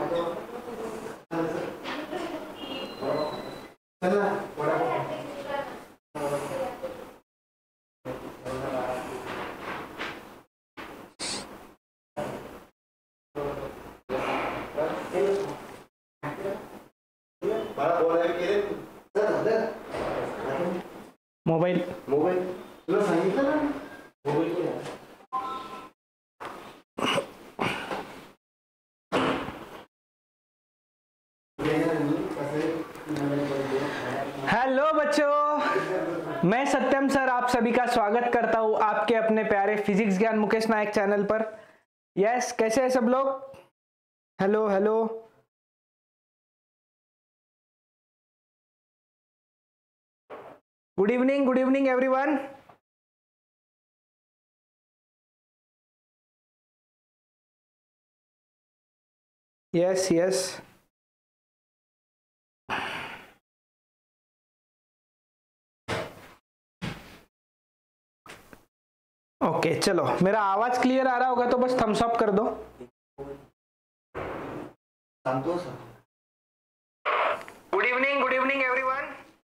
Mobile तुला सांगितलं ना मोबाईल हेलो बच्चों, मैं सत्यम सर आप सभी का स्वागत करता हूं आपके अपने प्यारे फिजिक्स ज्ञान मुकेश नायक चैनल पर। यस, कैसे हैं सब लोग? Hello hello, good evening everyone. Yes yes, okay चलो, मेरा आवाज क्लियर आ रहा होगा तो बस थम्स अप कर दो। Good evening everyone.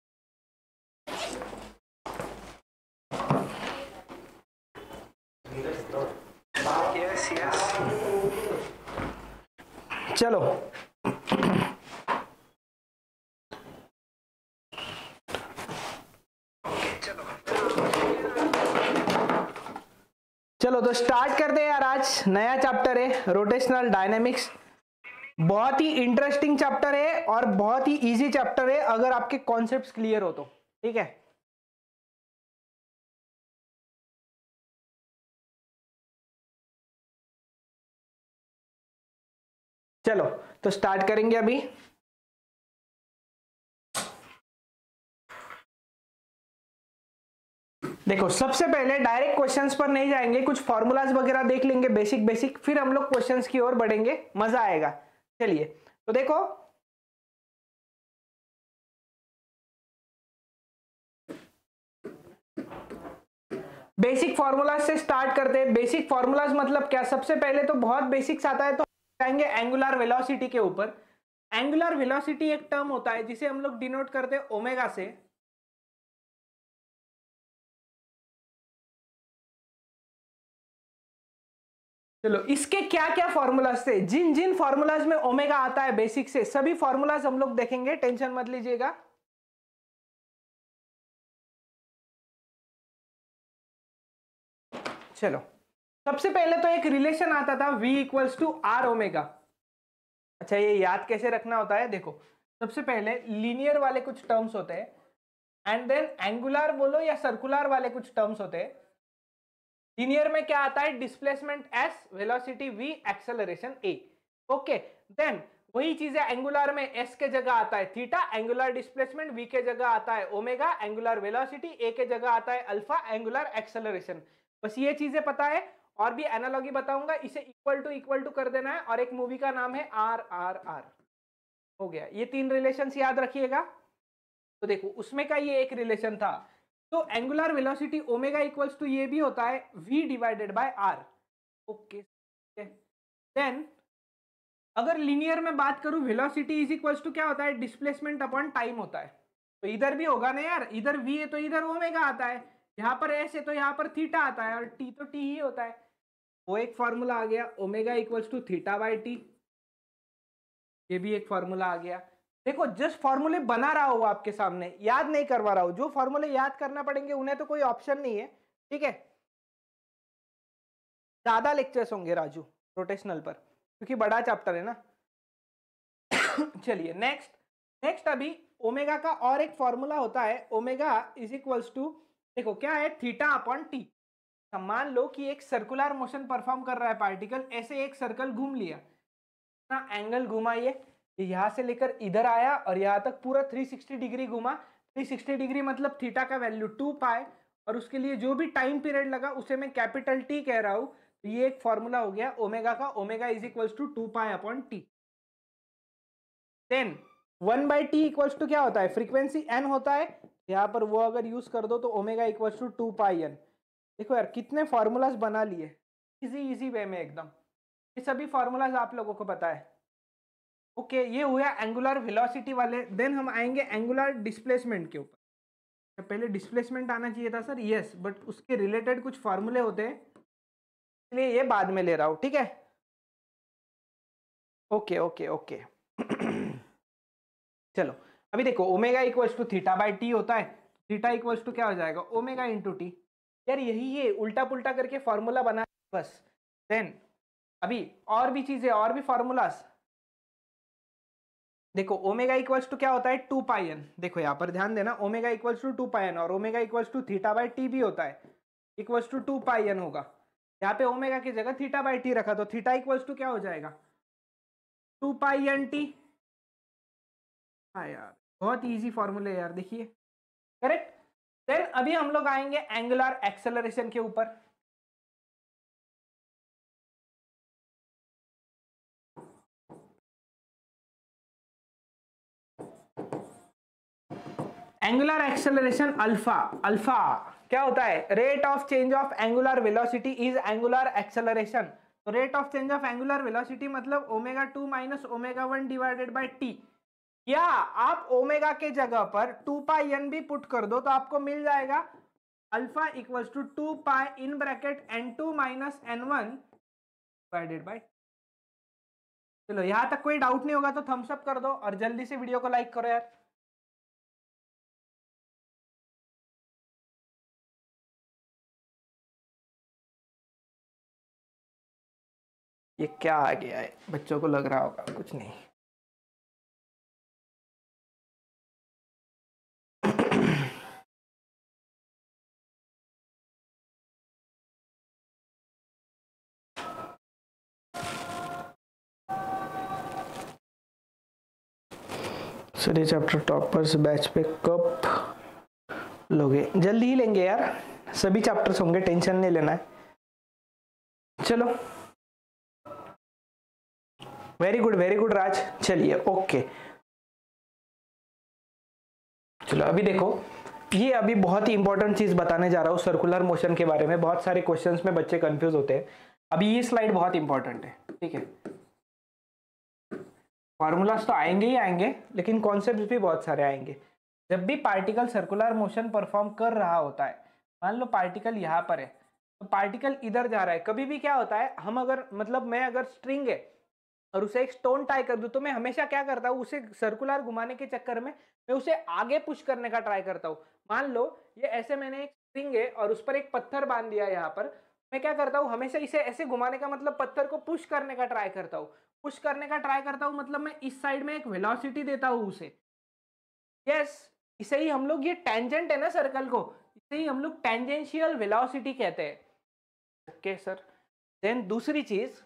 Yes yes, चलो चलो तो स्टार्ट करते हैं यार। आज नया चैप्टर है रोटेशनल डायनेमिक्स। बहुत ही इंटरेस्टिंग चैप्टर है और बहुत ही इजी चैप्टर है अगर आपके कॉन्सेप्ट्स क्लियर हो तो। ठीक है, चलो तो स्टार्ट करेंगे अभी। देखो, सबसे पहले डायरेक्ट क्वेश्चंस पर नहीं जाएंगे, कुछ फॉर्मूलाज वगैरह देख लेंगे बेसिक, फिर हम लोग क्वेश्चंस की ओर बढ़ेंगे, मजा आएगा। चलिए तो देखो, बेसिक फॉर्मूलाज से स्टार्ट करते हैं। बेसिक फॉर्मूलाज मतलब क्या? सबसे पहले तो बहुत बेसिक्स आता है तो जाएंगे एंगुलर वेलोसिटी के ऊपर। एंगुलर वेलोसिटी एक टर्म होता है जिसे हम लोग डिनोट करते हैं ओमेगा से। चलो, इसके क्या क्या फॉर्मूलाज थे, जिन जिन फॉर्मूलाज में ओमेगा आता है बेसिक से, सभी फॉर्मूलाज हम लोग देखेंगे, टेंशन मत लीजिएगा। चलो, सबसे पहले तो एक रिलेशन आता था V equals to R omega. अच्छा, ये याद कैसे रखना होता है? देखो, सबसे पहले लीनियर वाले कुछ टर्म्स होते हैं, एंड देन एंगुलर बोलो या सर्कुलर वाले कुछ टर्म्स होते हैं। लीनियर में क्या आता है? Displacement s, velocity v, acceleration a। Okay, then वही चीज है एंगुलर में, s के जगह आता है थीटा, एंगुलर डिस्प्लेसमेंट v के जगह आता है ओमेगा, एंगुलर वेलोसिटी a के जगह आता है अल्फा, एंगुलर एक्सेलरेशन। बस ये चीजें पता है, और भी एनालॉजी बताऊंगा, इसे इक्वल टू कर देना है, और एक मूवी का नाम है RRR। हो गया, ये तीन रिलेशंस याद रखिएगा। तो देखो, उसमें का ये एक रिलेशन था, तो angular velocity omega equals to ये भी होता है v divided by r। Okay, then अगर लीनियर में बात करूं, वेलोसिटी इज इक्वल्स टू क्या होता है? डिस्प्लेसमेंट अपॉन टाइम होता है। तो इधर भी होगा ना यार, इधर v है तो इधर ओमेगा आता है, यहाँ पर s है तो यहाँ पर थीटा आता है, और t तो t ही होता है। वो एक फॉर्मूला आ गया, omega equals to theta by T. ये भी एक फॉर्मूला आ गया। देखो, जस्ट फॉर्मूले बना रहा हूं आपके सामने, याद नहीं करवा रहा हूं। जो फॉर्मूले याद करना पड़ेंगे उन्हें तो कोई ऑप्शन नहीं है। ठीक है, ज्यादा लेक्चर्स होंगे राजू रोटेशनल पर, क्योंकि बड़ा चैप्टर है ना। चलिए नेक्स्ट अभी ओमेगा का और एक फॉर्मूला होता है, ओमेगा इज इक्वल्स टू, देखो क्या है, थीटा अपॉन टी। मान लो कि एक सर्कुलर मोशन परफॉर्म कर रहा है पार्टिकल, ऐसे एक सर्कल घूम लिया ना, एंगल घुमाइए, यहां से लेकर इधर आया और यहां तक पूरा 360 डिग्री घुमा। 360 डिग्री मतलब थीटा का वैल्यू 2 पाई, और उसके लिए जो भी टाइम पीरियड लगा उसे मैं कैपिटल टी कह रहा हूं। तो ये एक फॉर्मूला हो गया ओमेगा का, omega is equals to 2 pi upon T. Then 1 by T equals to क्या होता है? फ्रीक्वेंसी एन होता है, यहां पर वो अगर यूज कर दो तो omega equals to 2 pi N. देखो यार, कितने फॉर्मूलाज बना लिए इजी वे में एकदम। ये सभी फॉर्मूलाज आप लोगों को पता है। ओके ये हुआ एंगुलर वेलोसिटी वाले। देन हम आएंगे एंगुलर डिस्प्लेसमेंट के ऊपर। पहले डिस्प्लेसमेंट आना चाहिए था सर, यस, बट उसके रिलेटेड कुछ फॉर्मूले होते हैं, इसलिए ये बाद में ले रहा हूं, ठीक है। ओके ओके ओके चलो अभी देखो omega equals to theta by T होता है, थीटा इक्वल्स टू क्या हो जाएगा ओमेगा इंटू टी। यार यही है, उल्टा पुल्टा करके फॉर्मूला बना बस। देन अभी और भी चीजें, और भी फॉर्मूलास देखो। ओमेगा इक्वल्स टू क्या होता है 2 पाई एन। देखो यहाँ पर ध्यान देना, omega equals to 2 pi N और omega equals to theta by T भी होता है, इक्वल्स टू 2 पाई एन होगा। यहाँ पे ओमेगा की जगह थीटा बाई टी रखा तो थीटा इक्वल्स टू क्या हो जाएगा 2 पाई एन टी। हाँ यार बहुत इजी फॉर्मूले यार, देखिए करेक्ट। देन अभी हम लोग आएंगे एंगुलर एक्सेलरेशन के ऊपर। एंगुलर एक्सेलरेशन अल्फा, अल्फा क्या होता है rate of change of angular velocity is angular acceleration. तो rate of change of angular velocity मतलब omega 2 minus omega 1 divided by T. या आप ओमेगा के जगह पर 2 पाई एन भी पुट कर दो तो आपको मिल जाएगा alpha equals to 2 pi in bracket n2 minus n1 divided by. चलो यहां तक कोई डाउट नहीं होगा तो थम्स अप कर दो और जल्दी से वीडियो को लाइक करो यार। ये क्या आ गया है, बच्चों को लग रहा होगा कुछ नहीं। सर ये चैप्टर टॉपर्स बैच पे कब लोगे? जल्दी ही लेंगे यार, सभी चैप्टर्स होंगे, टेंशन नहीं लेना है। चलो वेरी गुड राज। चलिए ओके चलो अभी देखो, ये अभी बहुत ही इंपॉर्टेंट चीज बताने जा रहा हूँ सर्कुलर मोशन के बारे में। बहुत सारे क्वेश्चंस में बच्चे कंफ्यूज होते हैं। अभी ये स्लाइड बहुत इंपॉर्टेंट है, ठीक है। फॉर्मूलाज तो आएंगे ही आएंगे, लेकिन कॉन्सेप्ट्स भी बहुत सारे आएंगे। जब भी पार्टिकल सर्कुलर मोशन परफॉर्म कर रहा होता है, मान लो पार्टिकल यहाँ पर है तो पार्टिकल इधर जा रहा है, कभी भी क्या होता है, हम अगर मतलब मैं अगर स्ट्रिंग है और उसे एक स्टोन टाई कर दूं तो मैं हमेशा क्या करता हूँ, उसे सर्कुलर घुमाने के चक्कर में मैं उसे आगे पुश करने का ट्राई करता हूँ। मान लो ये ऐसे मैंने एक स्ट्रिंग है और उस पर एक पत्थर बांध दिया यहाँ पर, मैं क्या करता हूँ हमेशा इसे ऐसे घुमाने का मतलब पत्थर को पुश करने का ट्राई करता हूँ। पुश करने का ट्राई करता हूँ मतलब मैं इस साइड में एक वेलोसिटी देता हूँ उसे। यस इसे ही हम लोग, ये टेंजेंट है ना सर्कल को, इसे ही हम लोग टेंजेंशियल वेलोसिटी कहते हैं। Okay sir. देन दूसरी चीज,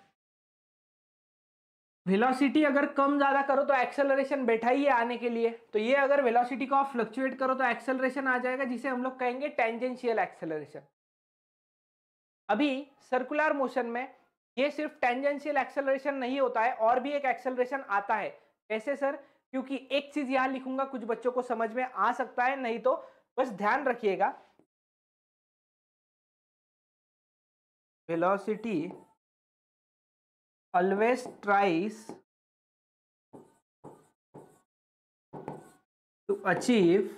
वेलोसिटी अगर कम ज्यादा करो तो एक्सेलरेशन बैठा ही है आने के लिए, तो ये अगर वेलोसिटी को आप फ्लक्चुएट करो तो एक्सेलरेशन आ जाएगा, जिसे हम लोग कहेंगे टेंजेंशियल एक्सेलरेशन। अभी सर्कुलर मोशन में ये सिर्फ टेंजेंशियल एक्सेलरेशन नहीं होता है, और भी एक एक्सेलरेशन आता है। कैसे सर? क्योंकि एक चीज यहां लिखूंगा, कुछ बच्चों को समझ में आ सकता है, नहीं तो बस ध्यान रखिएगा। Velocity always tries to achieve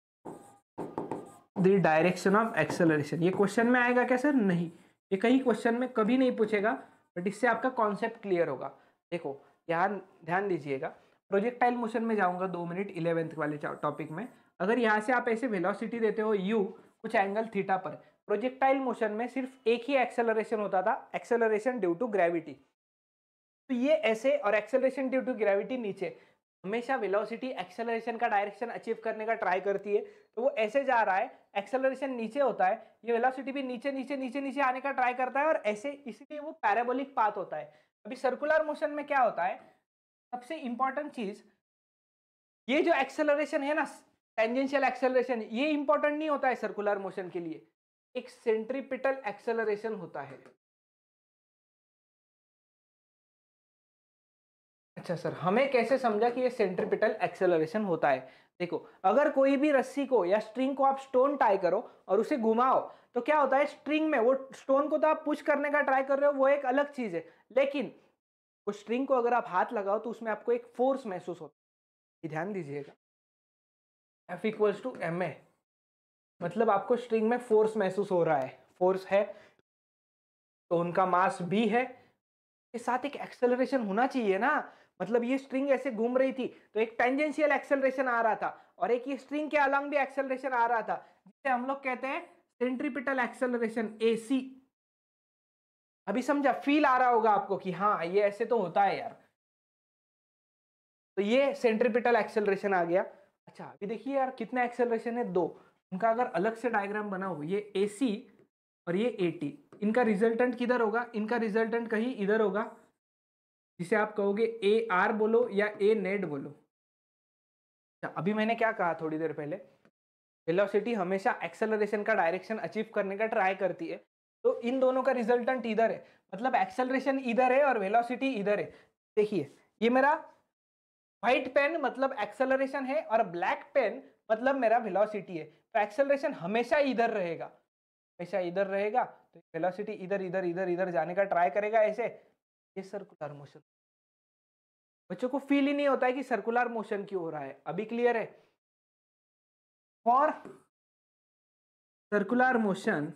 the direction of acceleration। ये क्वेश्चन में आएगा क्या सर? नहीं, ये कई क्वेश्चन में कभी नहीं पूछेगा, बट इससे आपका कॉन्सेप्ट क्लियर होगा। देखो यहाँ ध्यान दीजिएगा, प्रोजेक्टाइल मोशन में जाऊंगा 2 मिनट 11th वाले टॉपिक में। अगर यहाँ से आप ऐसे वेलोसिटी देते हो u कुछ एंगल थीटा पर, प्रोजेक्टाइल मोशन में सिर्फ एक ही एक्सेलरेशन होता था, एक्सेलरेशन ड्यू टू ग्रेविटी। तो ये ऐसे, और एक्सेलरेशन ड्यू टू ग्रेविटी नीचे। हमेशा वेलोसिटी एक्सेलरेशन का डायरेक्शन अचीव करने का ट्राई करती है, तो वो ऐसे जा रहा है, एक्सेलरेशन नीचे होता है, ये वेलोसिटी भी नीचे नीचे नीचे नीचे आने का ट्राई करता है, और ऐसे इसलिए वो पैराबोलिक पाथ होता है। अभी सर्कुलर मोशन में क्या होता है, सबसे इंपॉर्टेंट चीज, ये जो एक्सेलरेशन है ना टेंजेंशियल एक्सेलरेशन, ये इंपॉर्टेंट नहीं होता है सर्कुलर मोशन के लिए, एक सेंट्रीपिटल एक्सेलरेशन होता है। अच्छा सर, हमें कैसे समझा कि ये सेंट्रीपिटल एक्सेलरेशन होता है? देखो अगर कोई भी रस्सी को या स्ट्रिंग को आप स्टोन टाई करो और उसे घुमाओ तो क्या होता है, स्ट्रिंग में वो स्टोन को तो आप पुश करने का ट्राई कर रहे हो, वो एक अलग चीज है, लेकिन वो स्ट्रिंग को अगर आप हाथ लगाओ तो उसमें आपको एक फोर्स महसूस होता है, ये ध्यान दीजिएगा। F equals to M A, मतलब आपको स्ट्रिंग में फोर्स महसूस हो रहा है, फोर्स है तो उनका मास भी है, के साथ एक एक्सेलरेशन होना चाहिए ना। मतलब ये स्ट्रिंग ऐसे घूम रही थी तो एक टेंजेंशियल एक्सेलरेशन आ रहा था और एक ये स्ट्रिंग के अलोंग भी एक्सेलरेशन आ रहा था, जिसे हम लोग कहते हैं सेंट्रीपिटल एक्सेलरेशन, AC। अभी समझा, फील आ रहा होगा आपको कि हाँ ये ऐसे तो होता है यार। तो ये सेंट्रीपिटल एक्सेलरेशन आ गया। अच्छा अभी देखिए यार कितना एक्सेलरेशन है, 2। उनका अगर अलग से डायग्राम बनाओ, ये AC और ये AT, इनका रिजल्टेंट किधर होगा? इनका रिजल्टेंट कहीं इधर होगा, जिसे आप कहोगे AR बोलो या A नेट बोलो। अभी मैंने क्या कहा थोड़ी देर पहले, वेलोसिटी हमेशा एक्सेलरेशन का डायरेक्शन अचीव करने का ट्राई करती है, तो इन दोनों का रिजल्टेंट इधर है, मतलब एक्सेलरेशन इधर है और वेलोसिटी इधर है। देखिए ये मेरा व्हाइट पेन मतलब एक्सेलरेशन है और ब्लैक पेन मतलब मेरा वेलोसिटी है, तो एक्सेलरेशन हमेशा इधर रहेगा, हमेशा इधर रहेगा, तो वेलोसिटी इधर इधर इधर इधर जाने का ट्राई करेगा ऐसे। ये सर्कुलर मोशन, बच्चों को फील ही नहीं होता है कि सर्कुलर मोशन क्यों हो रहा है। अभी क्लियर है? फॉर सर्कुलर मोशन,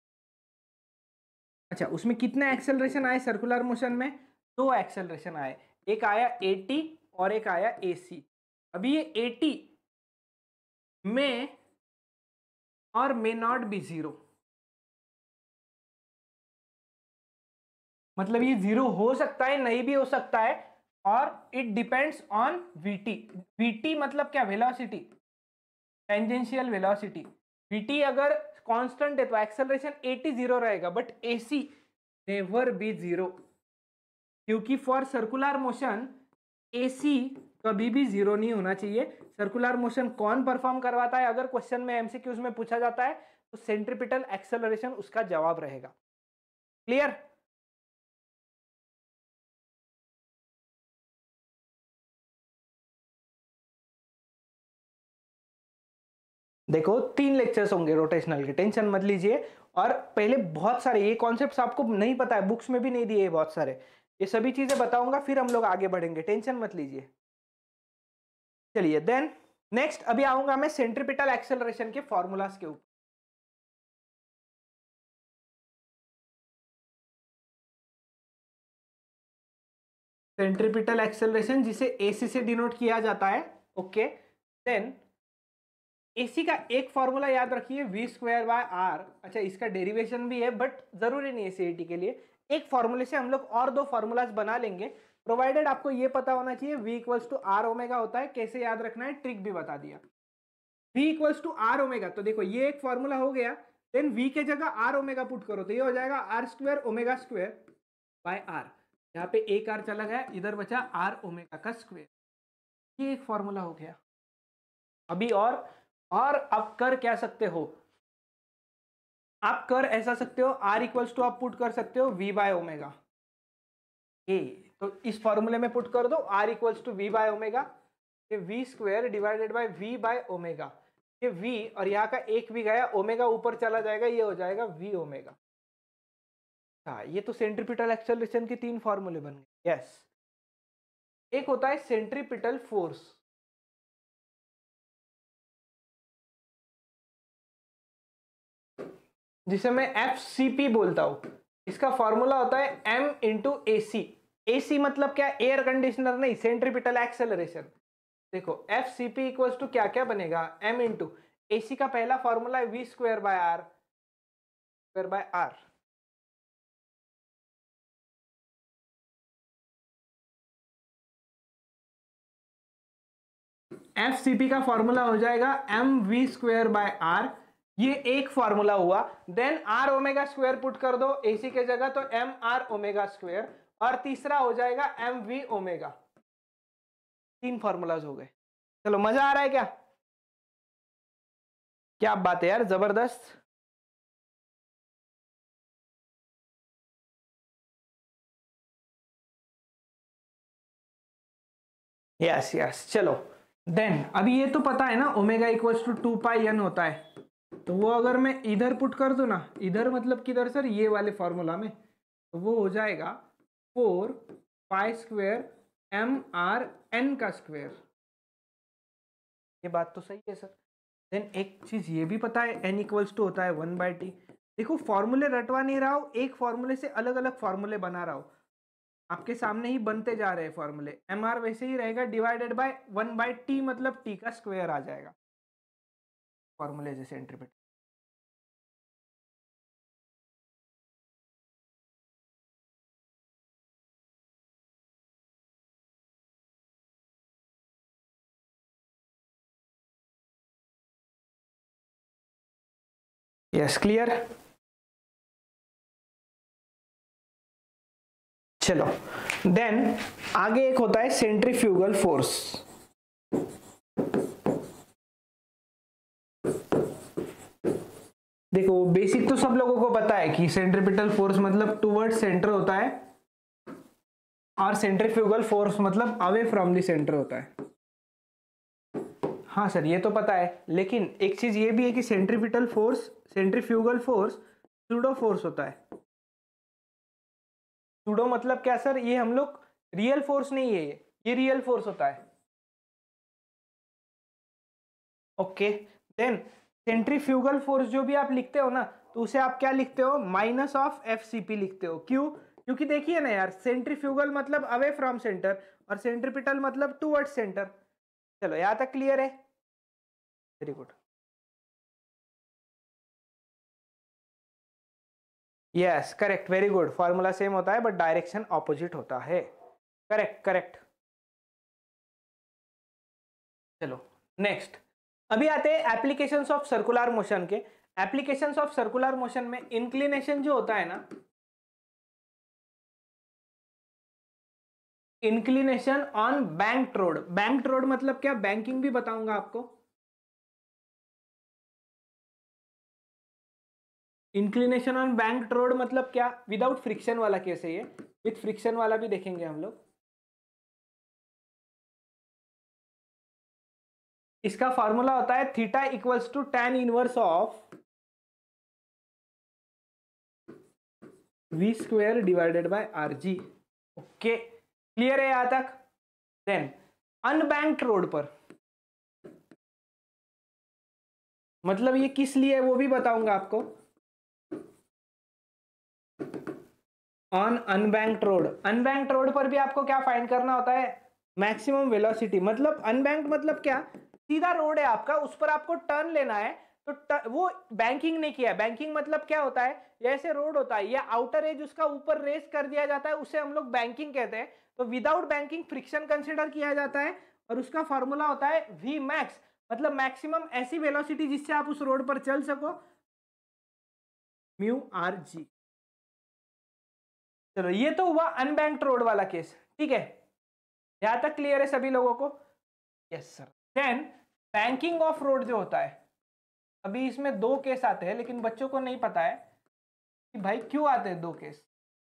अच्छा उसमें कितने एक्सेलरेशन आए सर्कुलर मोशन में? 2 एक्सेलरेशन आए, एक आया AT और एक आया AC। अभी ये AT में और मे नॉट बी 0, मतलब ये 0 हो सकता है, नहीं भी हो सकता है, और it depends on VT। VT मतलब क्या? Velocity, tangential velocity. VT अगर कांस्टेंट है तो एक्सेलरेशन AT 0 रहेगा, बट AC नेवर बी 0, क्योंकि फॉर सर्कुलर मोशन AC कभी भी 0 नहीं होना चाहिए। सर्कुलर मोशन कौन परफॉर्म करवाता है? अगर क्वेश्चन में MCQs में पूछा जाता है तो सेंट्रीपिटल एक्सेलरेशन उसका जवाब रहेगा। क्लियर? देखो 3 लेक्चर्स होंगे रोटेशनल के, टेंशन मत लीजिए। और पहले बहुत सारे ये कॉन्सेप्ट्स आपको नहीं पता है, बुक्स में भी नहीं दिए बहुत सारे, ये सभी चीजें बताऊंगा, फिर हम लोग आगे बढ़ेंगे, टेंशन मत लीजिए। चलिए देन नेक्स्ट अभी आऊंगा मैं सेंट्रीपिटल एक्सेलरेशन के फॉर्मूलाज के ऊपर। सेंट्रीपिटल एक्सेलरेशन जिसे AC से डिनोट किया जाता है, ओके। देन AC का एक फॉर्मूला याद रखिए, v²/r। अच्छा इसका डेरिवेशन भी है बट जरूरी नहीं है CET के लिए। एक फॉर्मूले से हम लोग और 2 फॉर्मूलाज बना लेंगे, प्रोवाइडेड आपको ये पता होना चाहिए v equals to r omega होता है। कैसे याद रखना है ट्रिक भी बता दिया। v equals to r omega, तो देखो ये एक फॉर्मूला हो गया। देन v के जगह r ओमेगा पुट करो तो ये हो जाएगा r² omega square by r। यहाँ पे एक r चला गया, इधर बचा r ओमेगा का स्क्वायर। ये एक फॉर्मूला हो गया। अभी और आप कर क्या सकते हो? आप कर ऐसा सकते हो, r इक्वल्स टू आप पुट कर सकते हो v बाय ओमेगा ए, तो इस फॉर्मूले में पुट कर दो r equals to v by omega, ये v² divided by v by omega. ये v और यहाँ का एक भी गया, ओमेगा ऊपर चला जाएगा, ये हो जाएगा v ओमेगा। हाँ ये तो सेंट्रीपिटल एक्सेलरेशन के 3 फॉर्मूले बन गए। यस, एक होता है सेंट्रीपिटल फोर्स, जिसे मैं FCP बोलता हूं। इसका फॉर्मूला होता है M इंटू AC। AC मतलब क्या? एयर कंडीशनर नहीं, सेंट्रीपिटल एक्सेलरेशन। देखो FCP इक्वल्स टू क्या क्या बनेगा? M इंटू AC का पहला फॉर्मूला है v²/r, square by r। FCP का फॉर्मूला हो जाएगा mv²/r, ये एक फॉर्मूला हुआ। Then r omega square put कर दो AC के जगह तो mr ओमेगा स्क्वायर, और तीसरा हो जाएगा mv ओमेगा। 3 फॉर्मूलाज हो गए। चलो मजा आ रहा है क्या? क्या बात है यार, जबरदस्त। यस यस, चलो देन अभी ये तो पता है ना ओमेगा इक्वल्स टू 2πn होता है, तो वो अगर मैं इधर पुट कर दूं ना, इधर मतलब किधर सर? ये वाले फॉर्मूला में, तो वो हो जाएगा 4 पाई स्क्वायर mrn का स्क्वायर। ये बात तो सही है सर। देन एक चीज ये भी पता है n इक्वल्स टू होता है 1/t। देखो फॉर्मूले रटवा नहीं रहा हूं, एक फॉर्मूले से अलग अलग फॉर्मूले बना रहा हूं, आपके सामने ही बनते जा रहे हैं फॉर्मूले। mr वैसे ही रहेगा डिवाइडेड बाय 1/t, मतलब t का स्क्वायर आ जाएगा फॉर्मूले जैसे इंटरप्रेट। Yes clear. चलो देन आगे एक होता है सेंट्रीफ्यूगल फोर्स। देखो बेसिक तो सब लोगों को पता है कि सेंट्रीपिटल फोर्स मतलब टुवर्ड सेंटर होता है और सेंट्रीफ्यूगल फोर्स मतलब अवे फ्रॉम द सेंटर होता है। हाँ सर ये तो पता है, लेकिन एक चीज ये भी है कि सेंट्रीफ्यूगल फोर्स सूडो फोर्स होता है। सूडो मतलब क्या सर, ये हम लोग रियल फोर्स नहीं है, ये रियल फोर्स होता है। ओके देन सेंट्रीफ्यूगल फोर्स जो भी आप लिखते हो ना, तो उसे आप क्या लिखते हो, माइनस ऑफ एफसीपी लिखते हो। क्यों? क्योंकि देखिए ना यार, सेंट्रीफ्यूगल मतलब अवे फ्रॉम सेंटर और सेंट्रीपिटल मतलब टुवर्ड सेंटर। चलो यहां तक क्लियर है? Very good. Yes correct, very good. Formula same होता है बट डायरेक्शन ऑपोजिट होता है। Correct correct. चलो नेक्स्ट, अभी आते हैं एप्लीकेशंस ऑफ सर्कुलर मोशन के। एप्लीकेशंस ऑफ सर्कुलर मोशन में इंक्लिनेशन जो होता है ना, inclination on banked road. Banked road मतलब क्या, बैंकिंग भी बताऊंगा आपको। इंक्लिनेशन ऑन बैंक्ड रोड मतलब क्या, विदाउट फ्रिक्शन वाला केस है ये, विथ फ्रिक्शन वाला भी देखेंगे हम लोग। इसका फॉर्मूला होता है theta equals to tan inverse of v square divided by rg। Okay clear है यहां तक? देन अनबैंक्ड रोड पर मतलब ये किस लिए है वो भी बताऊंगा आपको। ऑन अनबैंक्ड रोड पर भी आपको क्या फाइंड करना होता है, मैक्सिमम वेलोसिटी। मतलब अनबैंक्ड मतलब क्या, सीधा रोड है आपका, उस पर आपको टर्न लेना है, तो वो बैंकिंग नहीं किया। बैंकिंग मतलब क्या होता है, ऐसे रोड होता है, या आउटर एज उसका ऊपर रेस कर दिया जाता है, उसे हम लोग बैंकिंग कहते हैं। तो विदाउट बैंकिंग फ्रिक्शन कंसिडर किया जाता है और उसका फॉर्मूला होता है वी मैक्स, मतलब मैक्सिमम ऐसी वेलोसिटी जिससे आप उस रोड पर चल सको, म्यू आर जी। चलो ये तो हुआ अनबैंक्ड रोड वाला केस, ठीक है, यहां तक क्लियर है सभी लोगों को? Yes sir. Then banking of road जो होता है, अभी इसमें दो केस आते हैं, लेकिन बच्चों को नहीं पता है कि भाई क्यों आते हैं दो केस।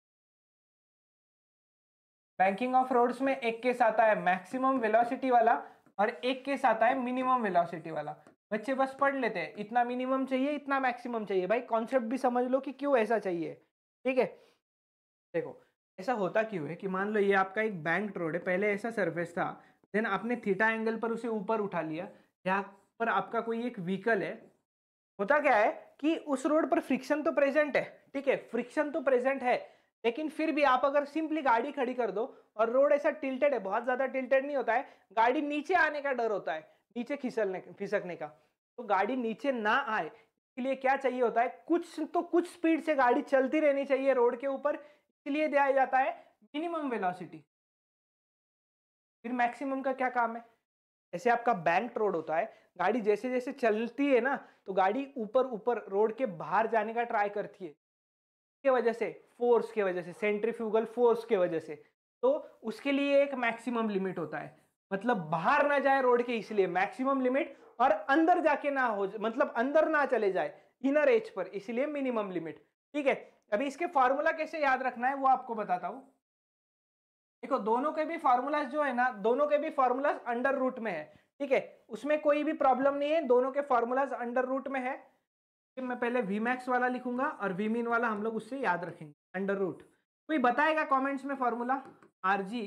बैंकिंग ऑफ रोड्स में एक केस आता है मैक्सिमम वेलोसिटी वाला और एक केस आता है मिनिमम वेलोसिटी वाला। बच्चे बस पढ़ लेते हैं, इतना मिनिमम चाहिए इतना मैक्सिमम चाहिए, भाई कॉन्सेप्ट भी समझ लो कि क्यों ऐसा चाहिए, ठीक है। देखो ऐसा होता क्यों है कि मान लो ये आपका एक बैंक्ड रोड है, पहले ऐसा सरफेस था, देन आपने थीटा एंगल पर उसे ऊपर उठा लिया, यहाँ पर आपका कोई एक व्हीकल है। होता क्या है कि उस रोड पर फ्रिक्शन तो प्रेजेंट है, ठीक है, फ्रिक्शन तो प्रेजेंट है, लेकिन फिर भी आप अगर सिंपली गाड़ी खड़ी कर दो और रोड ऐसा टिल्टेड है, बहुत ज्यादा टिल्टेड नहीं होता है, गाड़ी नीचे आने का डर होता है, नीचे खिसकने का, तो गाड़ी नीचे ना आए इसके लिए क्या चाहिए होता है, कुछ स्पीड से गाड़ी चलती रहनी चाहिए रोड के ऊपर, इसलिए दिया जाता है मिनिमम वेलोसिटी। फिर मैक्सिमम का क्या काम है, ऐसे आपका बैंक्ड रोड होता है, गाड़ी जैसे जैसे चलती है ना, तो गाड़ी ऊपर ऊपर रोड के बाहर जाने का ट्राई करती है, के वजह से, फोर्स के वजह से, सेंट्रीफ्यूगल फोर्स के वजह से। तो उसके लिए एक मैक्सिमम लिमिट होता है, मतलब बाहर ना जाए रोड के, इसलिए मैक्सिमम लिमिट, और अंदर जाके ना हो, मतलब अंदर ना चले जाए इनर एज पर, इसलिए मिनिमम लिमिट, ठीक है। अभी इसके फॉर्मूला कैसे याद रखना है वो आपको बताता हूं। देखो दोनों के भी फॉर्मूलाज जो है ना, दोनों के भी फॉर्मूलाज अंडर रूट में है, ठीक है, उसमें कोई भी प्रॉब्लम नहीं है, दोनों के फॉर्मूलाज अंडर रूट में है। मैं पहले वी मैक्स वाला लिखूंगा और वी मीन वाला हम लोग उससे याद रखेंगे, अंडर रूट। कोई बताएगा कमेंट्स में फॉर्मूला? RG,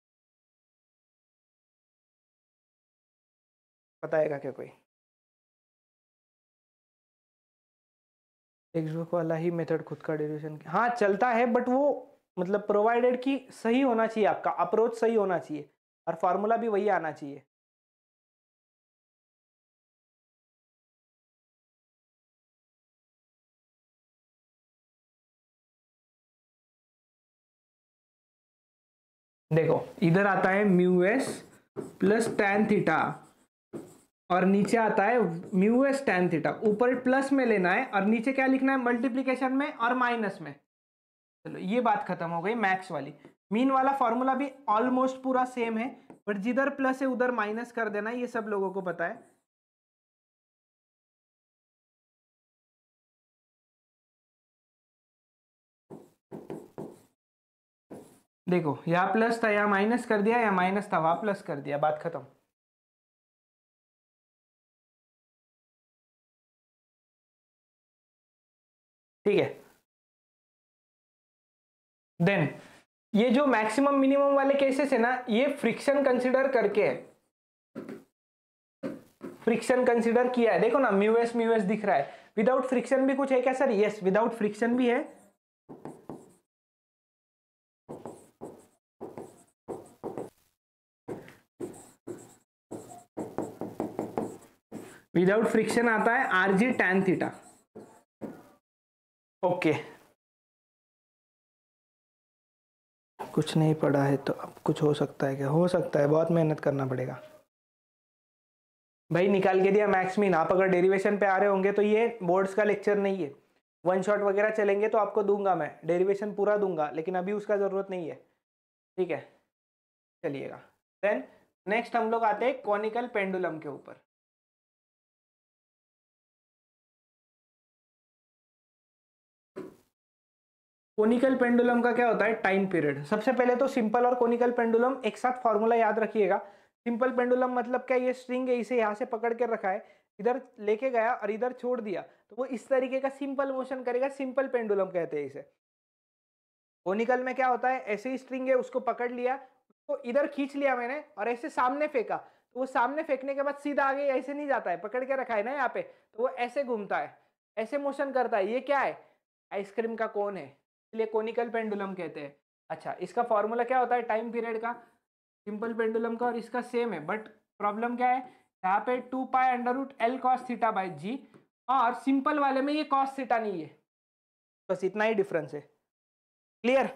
बताएगा क्या कोई? टेक्स्ट बुक वाला ही मेथड खुद का डेरिवेशन, हाँ चलता है, बट वो मतलब प्रोवाइडेड कि सही होना चाहिए, आपका अप्रोच सही होना चाहिए और फॉर्मूला भी वही आना चाहिए। देखो इधर आता है mu S plus tan theta और नीचे आता है म्यू एस टैन थीटा, ऊपर प्लस में लेना है और नीचे क्या लिखना है, मल्टीप्लीकेशन में और माइनस में। चलो ये बात खत्म हो गई मैक्स वाली। मीन वाला फॉर्मूला भी ऑलमोस्ट पूरा सेम है, बट जिधर प्लस है उधर माइनस कर देना, ये सब लोगों को पता है। देखो यहाँ प्लस था, यहाँ माइनस कर दिया, या माइनस था वहां प्लस कर दिया, बात खत्म। ठीक है, देन ये जो मैक्सिमम मिनिमम वाले केसेस है ना, ये फ्रिक्शन कंसीडर करके है, फ्रिक्शन कंसीडर किया है। देखो ना म्यू एस दिख रहा है, विदाउट फ्रिक्शन भी कुछ है क्या सर? यस, विदाउट फ्रिक्शन भी है। विदाउट फ्रिक्शन आता है आरजी टैन थीटा। ओके, कुछ नहीं पढ़ा है तो अब कुछ हो सकता है क्या? हो सकता है, बहुत मेहनत करना पड़ेगा भाई। निकाल के दिया मैक्स मीन। आप अगर डेरिवेशन पे आ रहे होंगे तो ये बोर्ड्स का लेक्चर नहीं है, वन शॉट वगैरह चलेंगे तो आपको दूंगा मैं, डेरिवेशन पूरा दूंगा, लेकिन अभी उसका जरूरत नहीं है। ठीक है, चलिएगा। देन नेक्स्ट हम लोग आते हैं कॉनिकल पेंडुलम के ऊपर। कोनिकल पेंडुलम का क्या होता है? Time period. सबसे पहले तो सिंपल और कोनिकल पेंडुलम एक साथ फॉर्मूला याद रखिएगा। सिंपल पेंडुलम मतलब क्या, ये स्ट्रिंग है, इसे यहाँ से पकड़ के रखा है, इधर लेके गया और इधर छोड़ दिया, तो वो इस तरीके का सिंपल मोशन करेगा, सिंपल पेंडुलम कहते हैं इसे। कोनिकल में क्या होता है, ऐसे ही स्ट्रिंग है, उसको पकड़ लिया, उसको इधर खींच लिया मैंने और ऐसे सामने फेंका, तो वो सामने फेंकने के बाद सीधा आगे ऐसे नहीं जाता है, पकड़ के रखा है ना यहाँ पे, तो वो ऐसे घूमता है, ऐसे मोशन करता है। ये क्या है? आइसक्रीम का कोन है, इसलिए कोनिकल पेंडुलम कहते हैं। अच्छा, इसका फॉर्मूला क्या होता है टाइम पीरियड का? सिंपल पेंडुलम का और इसका सेम है, बट प्रॉब्लम क्या है, यहाँ पे 2 pi under root L cos theta by G, और सिंपल वाले में ये कॉस थीटा नहीं है, बस इतना ही डिफरेंस है। क्लियर?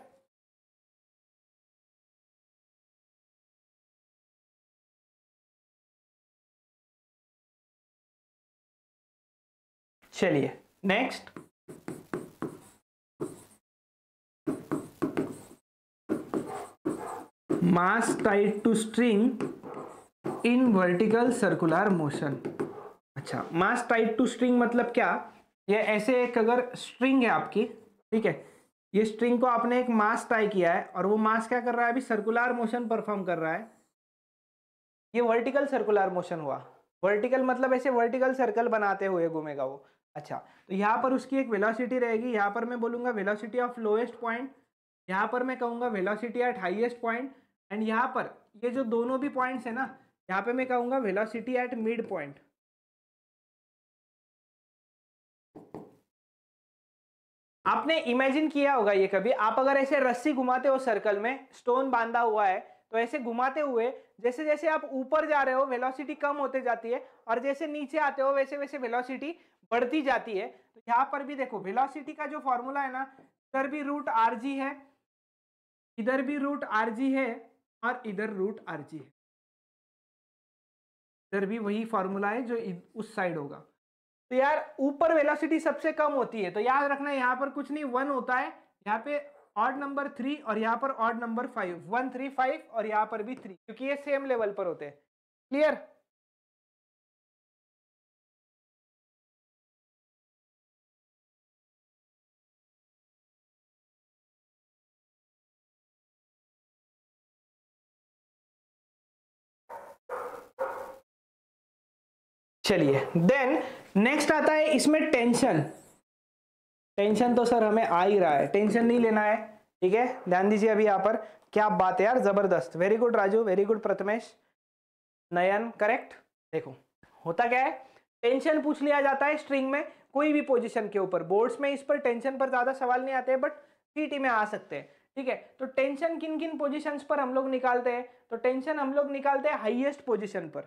चलिए next, mass tied to string in vertical circular motion. अच्छा, मास टाइड टू स्ट्रिंग मतलब क्या? ये ऐसे एक अगर स्ट्रिंग है आपकी, ठीक है, ये स्ट्रिंग को आपने एक मास टाई किया है और वो मास क्या कर रहा है, अभी सर्कुलर मोशन परफॉर्म कर रहा है, ये वर्टिकल सर्कुलर मोशन हुआ। वर्टिकल मतलब ऐसे वर्टिकल सर्कल बनाते हुए घूमेगा वो। अच्छा, तो यहाँ पर उसकी एक वेलोसिटी रहेगी, यहाँ पर मैं बोलूंगा वेलोसिटी ऑफ लोएस्ट पॉइंट, यहाँ पर मैं कहूंगा velocity at highest point, and यहाँ पर ये जो दोनों भी पॉइंट्स है ना, यहाँ पे मैं कहूंगा वेलोसिटी एट मिड पॉइंट। आपने इमेजिन किया होगा ये कभी, आप अगर ऐसे रस्सी घुमाते हो सर्कल में, स्टोन बांधा हुआ है, तो ऐसे घुमाते हुए जैसे जैसे आप ऊपर जा रहे हो वेलोसिटी कम होते जाती है, और जैसे नीचे आते हो वैसे वैसे वेलोसिटी बढ़ती जाती है। तो यहाँ पर भी देखो वेलोसिटी का जो फॉर्मूला है ना, इधर भी रूट आर जी है, इधर भी रूट आर जी है, और इधर रूट आर जी है, इधर भी वही फॉर्मूला है जो उस साइड होगा। तो यार ऊपर वेलोसिटी सबसे कम होती है, तो याद रखना यहाँ पर कुछ नहीं 1 होता है, यहाँ पे ऑड नंबर 3 और यहाँ पर ऑड नंबर 5, 1 3 5, और यहाँ पर भी 3, क्योंकि ये सेम लेवल पर होते हैं। क्लियर? चलिए, देन नेक्स्ट आता है इसमें टेंशन। टेंशन तो सर हमें आ ही रहा है, टेंशन नहीं लेना है, ठीक है, ध्यान दीजिए अभी यहाँ पर क्या बात है यार, जबरदस्त, very good Raju, very good Prathamesh, Nayan, correct. देखो होता क्या है, टेंशन पूछ लिया जाता है स्ट्रिंग में कोई भी पोजीशन के ऊपर, बोर्ड्स में इस पर टेंशन पर ज्यादा सवाल नहीं आते हैं, बट सीटी में आ सकते हैं, ठीक है। तो टेंशन किन किन पोजीशंस पर हम लोग निकालते हैं, तो टेंशन हम लोग निकालते हैं हाईएस्ट पोजीशन पर।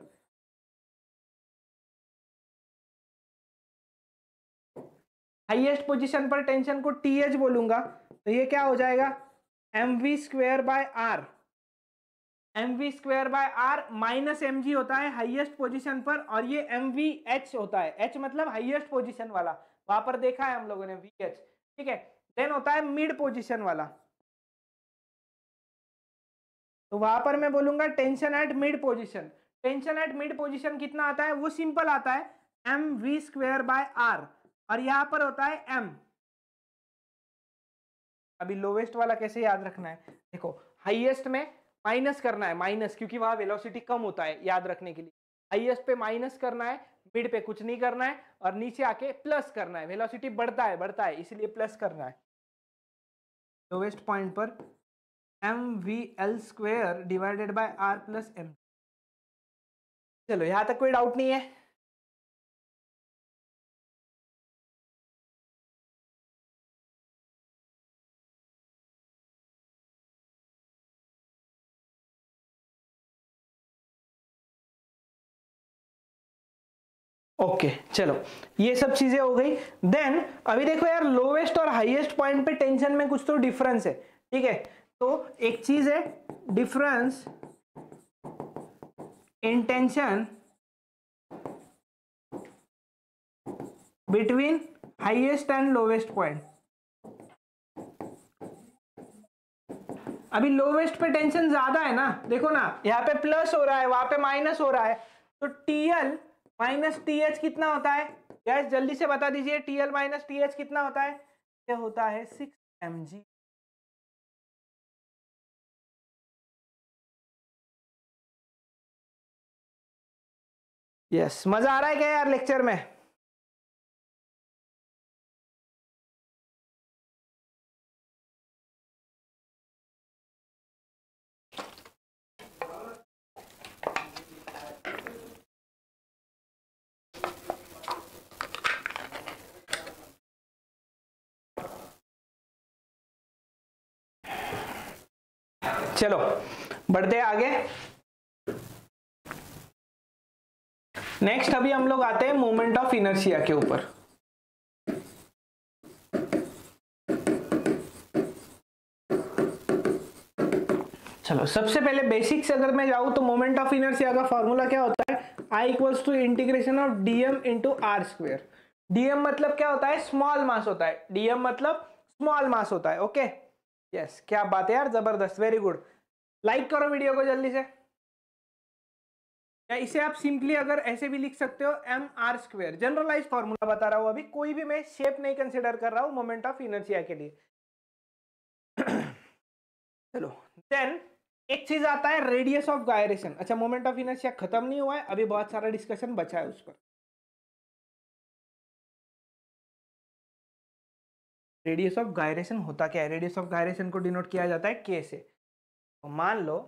हाईएस्ट पोजीशन पर टेंशन को टीएच बोलूंगा, तो ये क्या हो जाएगा, mv square by R, mv square by R minus mg होता है हाईएस्ट पोजीशन पर, और ये mvh होता है, h मतलब हाईएस्ट पोजीशन वाला, वहां पर देखा है हम लोगों ने vh, ठीक है। देन होता है मिड पोजीशन वाला, तो वहां पर मैं बोलूंगा tension at mid position. Tension at mid position कितना आता है, वो सिंपल आता है mv स्क्वायर बाय आर, और यहां पर होता है m। अभी लोवेस्ट वाला कैसे याद रखना है, देखो हाईएस्ट में माइनस करना है, माइनस, क्योंकि वहां वेलोसिटी कम होता है, याद रखने के लिए हाईएस्ट पे माइनस करना है, मिड पे कुछ नहीं करना है, और नीचे आके प्लस करना है, वेलोसिटी बढ़ता है इसलिए प्लस करना है। लोवेस्ट पॉइंट पर mvl square divided by r plus m। चलो यहां तक कोई डाउट नहीं है। ओके चलो ये सब चीजें हो गई। देन अभी देखो यार, लोवेस्ट और हाईएस्ट पॉइंट पे टेंशन में कुछ तो डिफरेंस है, ठीक है। तो एक चीज है difference in tension between highest and lowest point. अभी लोवेस्ट पे टेंशन ज्यादा है ना, देखो ना यहाँ पे प्लस हो रहा है, वहां पे माइनस हो रहा है, तो टीएल माइनस टीएच कितना होता है, गैस जल्दी से बता दीजिए, टीएल माइनस टीएच कितना होता है, ये होता है 6 mg। यस, मजा आ रहा है क्या यार लेक्चर में? चलो बढ़ते आगे। नेक्स्ट अभी हम लोग आते हैं मोमेंट ऑफ इनर्शिया के ऊपर। चलो सबसे पहले बेसिक से अगर मैं जाऊं तो मोमेंट ऑफ इनर्शिया का फॉर्मूला क्या होता है, I equals to integration of dm into R square. dm मतलब क्या होता है, स्मॉल मास होता है, dm मतलब स्मॉल मास होता है, ओके। यस क्या बात है यार, जबरदस्त, वेरी गुड। लाइक करो वीडियो को जल्दी से। या इसे आप सिंपली अगर ऐसे भी लिख सकते हो, M R square, generalize formula बता रहा हूं अभी, कोई भी मैं शेप नहीं कंसिडर कर रहा हूं मोमेंट ऑफ इनर्शिया के लिए। चलो देन एक चीज आता है रेडियस ऑफ गायरेशन। अच्छा मोमेंट ऑफ इनर्शिया खत्म नहीं हुआ है, अभी बहुत सारा डिस्कशन बचा है उस पर। रेडियस ऑफ गायरेशन होता क्या है, रेडियस ऑफ गायरेशन को डिनोट किया जाता है के से। तो मान लो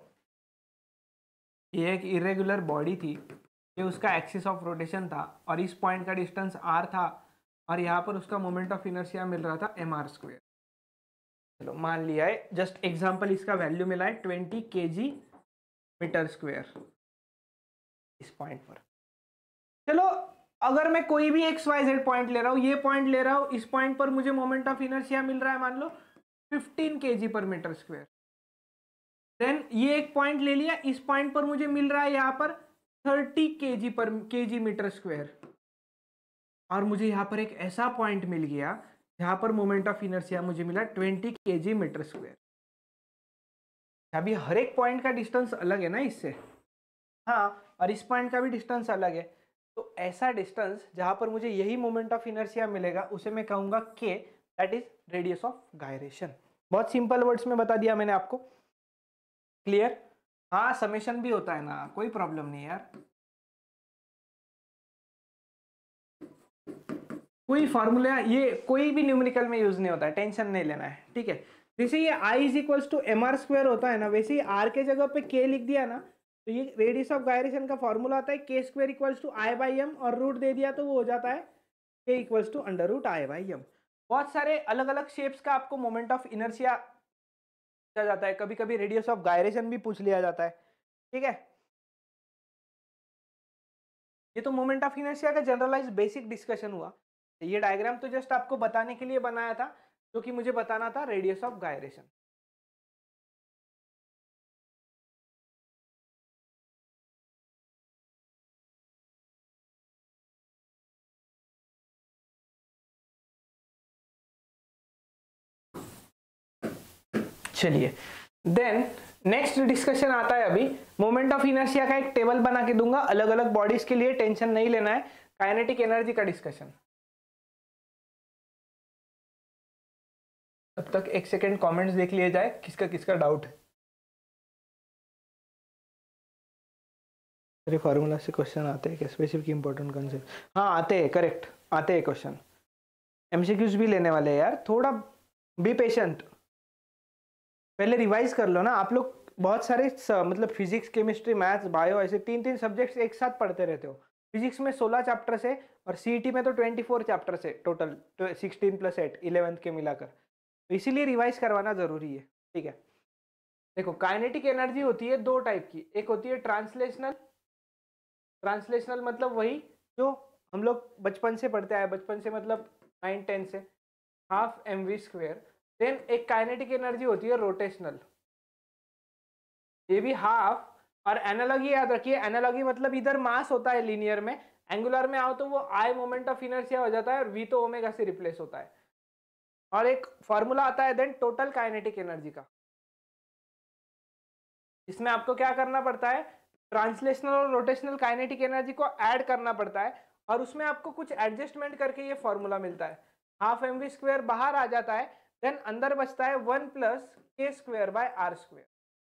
ये एक इरेगुलर बॉडी थी, ये उसका एक्सिस ऑफ रोटेशन था, और इस पॉइंट का डिस्टेंस r था, और यहाँ पर उसका मोमेंट ऑफ इनर्शिया मिल रहा था mr स्क्वायर। चलो मान लिया है, जस्ट एग्जांपल, इसका वैल्यू मिला है 20 kg मीटर स्क्वायर इस पॉइंट पर। चलो अगर मैं कोई भी XYZ पॉइंट ले रहा हूँ, ये पॉइंट ले रहा हूँ, इस पॉइंट पर मुझे मोमेंट ऑफ इनर्शिया मिल रहा है मान लो 15 kg पर मीटर स्क्वायर। देन ये एक पॉइंट ले लिया, इस पॉइंट पर मुझे मिल रहा है यहाँ पर 30 kg पर kg मीटर स्क्वायर, और मुझे यहाँ पर एक ऐसा पॉइंट मिल गया जहां पर मोमेंट ऑफ इनर्शिया मुझे मिला 20 kg मीटर स्क्वायर। अभी हर एक पॉइंट का डिस्टेंस अलग है ना इससे, हाँ, और इस पॉइंट का भी डिस्टेंस अलग है, तो ऐसा डिस्टेंस जहां पर मुझे यही मोमेंट ऑफ इनर्शिया मिलेगा उसे मैं कहूंगा के, that is radius of gyration. बहुत सिंपल वर्ड्स में बता दिया मैंने आपको, क्लियर? हाँ समेशन भी होता है ना, कोई प्रॉब्लम नहीं यार, कोई फार्मूला ये कोई भी न्यूमेरिकल में यूज नहीं होता है, टेंशन नहीं लेना है, ठीक है। जैसे ये I is equals to M R square होता है ना, वैसे ही R के जगह पे K लिख दिया ना, तो ये रेडियस ऑफ गायरेशन का फॉर्मूला आता है K square equals to I by M, और रूट दे दिया तो वो हो जाता है K equals to under root I by M. बहुत सारे अलग अलग शेप्स का आपको मोमेंट ऑफ इनर्शिया पूछा जाता है, कभी कभी रेडियस ऑफ गायरेशन भी पूछ लिया जाता है, ठीक है। ये तो मोमेंट ऑफ इनर्शिया का जनरलाइज बेसिक डिस्कशन हुआ। ये डायग्राम तो जस्ट आपको बताने के लिए बनाया था, जो कि मुझे बताना था रेडियस ऑफ गायरेशन। चलिए देन नेक्स्ट डिस्कशन आता है अभी मोमेंट ऑफ इनर्शिया का, एक टेबल बना के दूंगा अलग अलग बॉडीज के लिए, टेंशन नहीं लेना है। काइनेटिक एनर्जी का डिस्कशन। तब तक एक सेकेंड कमेंट्स देख लिया जाए किसका किसका डाउट है। अरे फॉर्मूला से क्वेश्चन आते हैं क्या, स्पेसिफिक इंपॉर्टेंट कॉन्सेप्ट? हाँ आते हैं, करेक्ट आते हैं क्वेश्चन। एमसीक्यूज भी लेने वाले हैं यार, थोड़ा बी पेशेंट, पहले रिवाइज कर लो ना आप लोग। बहुत सारे मतलब फिजिक्स केमिस्ट्री मैथ्स बायो ऐसे तीन तीन सब्जेक्ट्स एक साथ पढ़ते रहते हो। फिजिक्स में 16 चैप्टर्स है और सीईटी में तो 24 चैप्टर्स है टोटल, 16 + 8 11th के मिलाकर, तो इसीलिए रिवाइज करवाना जरूरी है, ठीक है। देखो काइनेटिक एनर्जी होती है दो टाइप की, एक होती है ट्रांसलेशनल। ट्रांसलेशनल मतलब वही जो हम लोग बचपन से पढ़ते आए, बचपन से मतलब 9-10 से, हाफ mv²। देन एक काइनेटिक एनर्जी होती है रोटेशनल, ये भी हाफ। और एनालॉजी याद रखिए, एनालॉजी मतलब इधर मास होता है लीनियर में, एंगुलर में आओ तो वो आई मोमेंट ऑफ इनर्शिया हो जाता है और वी तो ओमेगा से रिप्लेस होता है। और एक फॉर्मूला आता है देन टोटल काइनेटिक एनर्जी का, इसमें आपको क्या करना पड़ता है, ट्रांसलेशनल और रोटेशनल काइनेटिक एनर्जी को ऐड करना पड़ता है, और उसमें आपको कुछ एडजस्टमेंट करके ये फॉर्मूला मिलता है। हाफ mv² बाहर आ जाता है, देन अंदर बचता है 1 + k²/r²।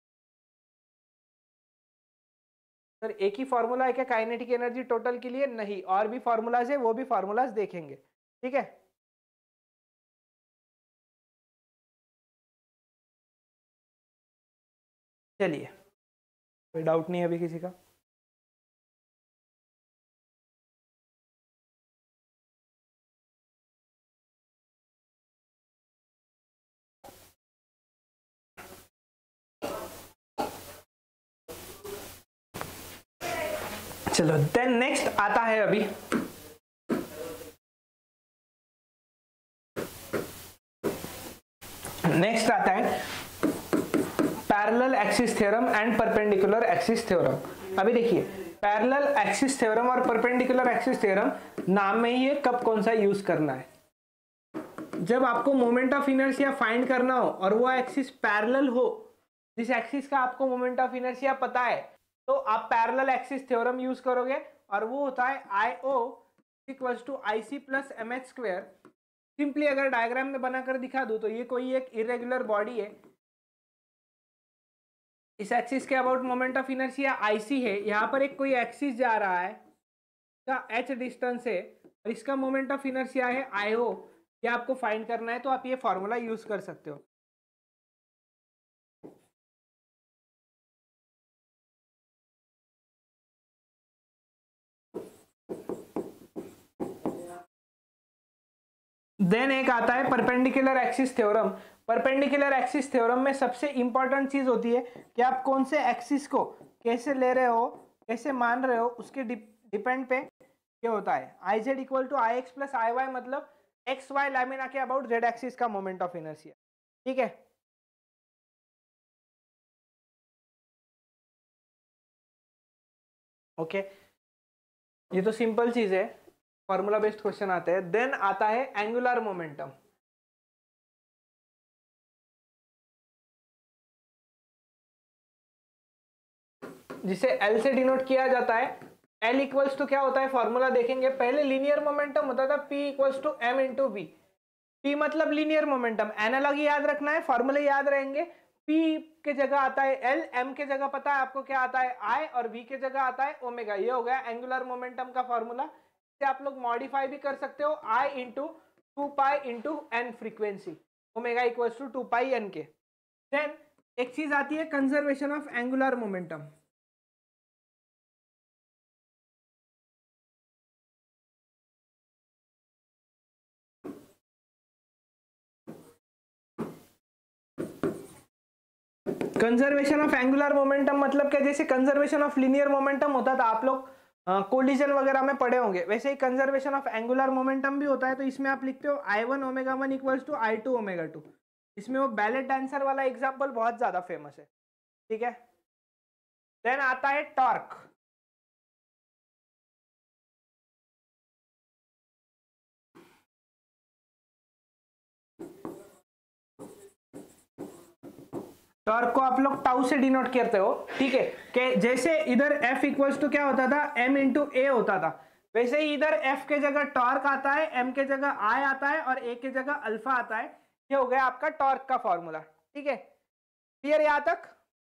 सर एक ही फॉर्मूला है क्या काइनेटिक एनर्जी टोटल के लिए? नहीं, और भी फॉर्मूलाज है, वो भी फॉर्मूलाज देखेंगे, ठीक है। चलिए कोई डाउट नहीं है अभी किसी का? चलो देन नेक्स्ट आता है अभी नेक्स्ट आता है parallel axis theorem and perpendicular axis theorem. अभी देखिए पैरेलल एक्सिस थ्योरम और परपेंडिकुलर एक्सिस थ्योरम नाम में ही है, कब कौन सा यूज करना है। जब आपको मोमेंट ऑफ इनर्शिया फाइंड करना हो और वो एक्सिस पैरेलल हो, जिस एक्सिस का आपको मोमेंट ऑफ इनर्शिया पता है, तो आप पैरेलल एक्सिस थ्योरम यूज करोगे, और वो होता है IO = IC + mh²। सिंपली अगर डायग्राम में बनाकर दिखा दूं तो ये कोई एक इरेगुलर बॉडी है, इस एक्सिस के about moment of inertia IC है, यहाँ पर एक कोई एक्सिस जा रहा है, इसका h डिस्टेंस है, और इसका मोमेंट ऑफ इनर्शिया है IO। ये आपको फाइंड करना है तो आप ये फॉर्मूला यूज कर सकते हो। देन एक आता है perpendicular axis theorem. Perpendicular axis theorem में सबसे इंपॉर्टेंट चीज होती है कि आप कौन से एक्सिस को कैसे ले रहे हो, कैसे मान रहे हो, उसके डिपेंड पे क्या होता है। IZ = IX + IY मतलब एक्स वाई लैमिना के अबाउट जेड एक्सिस का मोमेंट ऑफ इनर्शिया, ठीक है। ओके ये तो सिंपल चीज है, फॉर्मूला बेस्ड क्वेश्चन आते हैं। देन आता है एंगुलर मोमेंटम। जिसे एल से डिनोट किया जाता है। एल इक्वल्स टू क्या होता है, फॉर्मूला देखेंगे। पहले लीनियर मोमेंटम होता था P = m × v। P मतलब लीनियर मोमेंटम, एनालॉजी याद रखना है, फॉर्मूले याद रहेंगे। P के जगह आता है L, M के जगह पता है आपको क्या आता है I, और V के जगह आता है ओमेगा। ये हो गया एंगुलर मोमेंटम का फॉर्मूला। इसे आप लोग मॉडिफाई भी कर सकते हो, I × 2π × n frequency. Omega equals to 2 pi N के। देन एक चीज आती है conservation of angular momentum. Conservation of angular momentum मतलब क्या, जैसे कंजर्वेशन ऑफ लीनियर मोमेंटम होता था, आप लोग कोलिजन वगैरह में पढ़े होंगे, वैसे ही कंजर्वेशन ऑफ एंगुलर मोमेंटम भी होता है। तो इसमें आप लिखते हो I1 omega 1 equals to I2 omega 2। इसमें वो बैलेट डांसर वाला एग्जांपल बहुत ज्यादा फेमस है, ठीक है। देन आता है टॉर्क। टॉर्क को आप लोग टाउ से डिनोट करते हो, ठीक है। कि जैसे इधर F इक्वल्स टू क्या होता था, M इंटू ए होता था, वैसे ही इधर F के जगह टॉर्क आता है, M के जगह I आता है और A के जगह अल्फा आता है। ये हो गया आपका टॉर्क का फॉर्मूला, ठीक है। क्लियर यहां तक?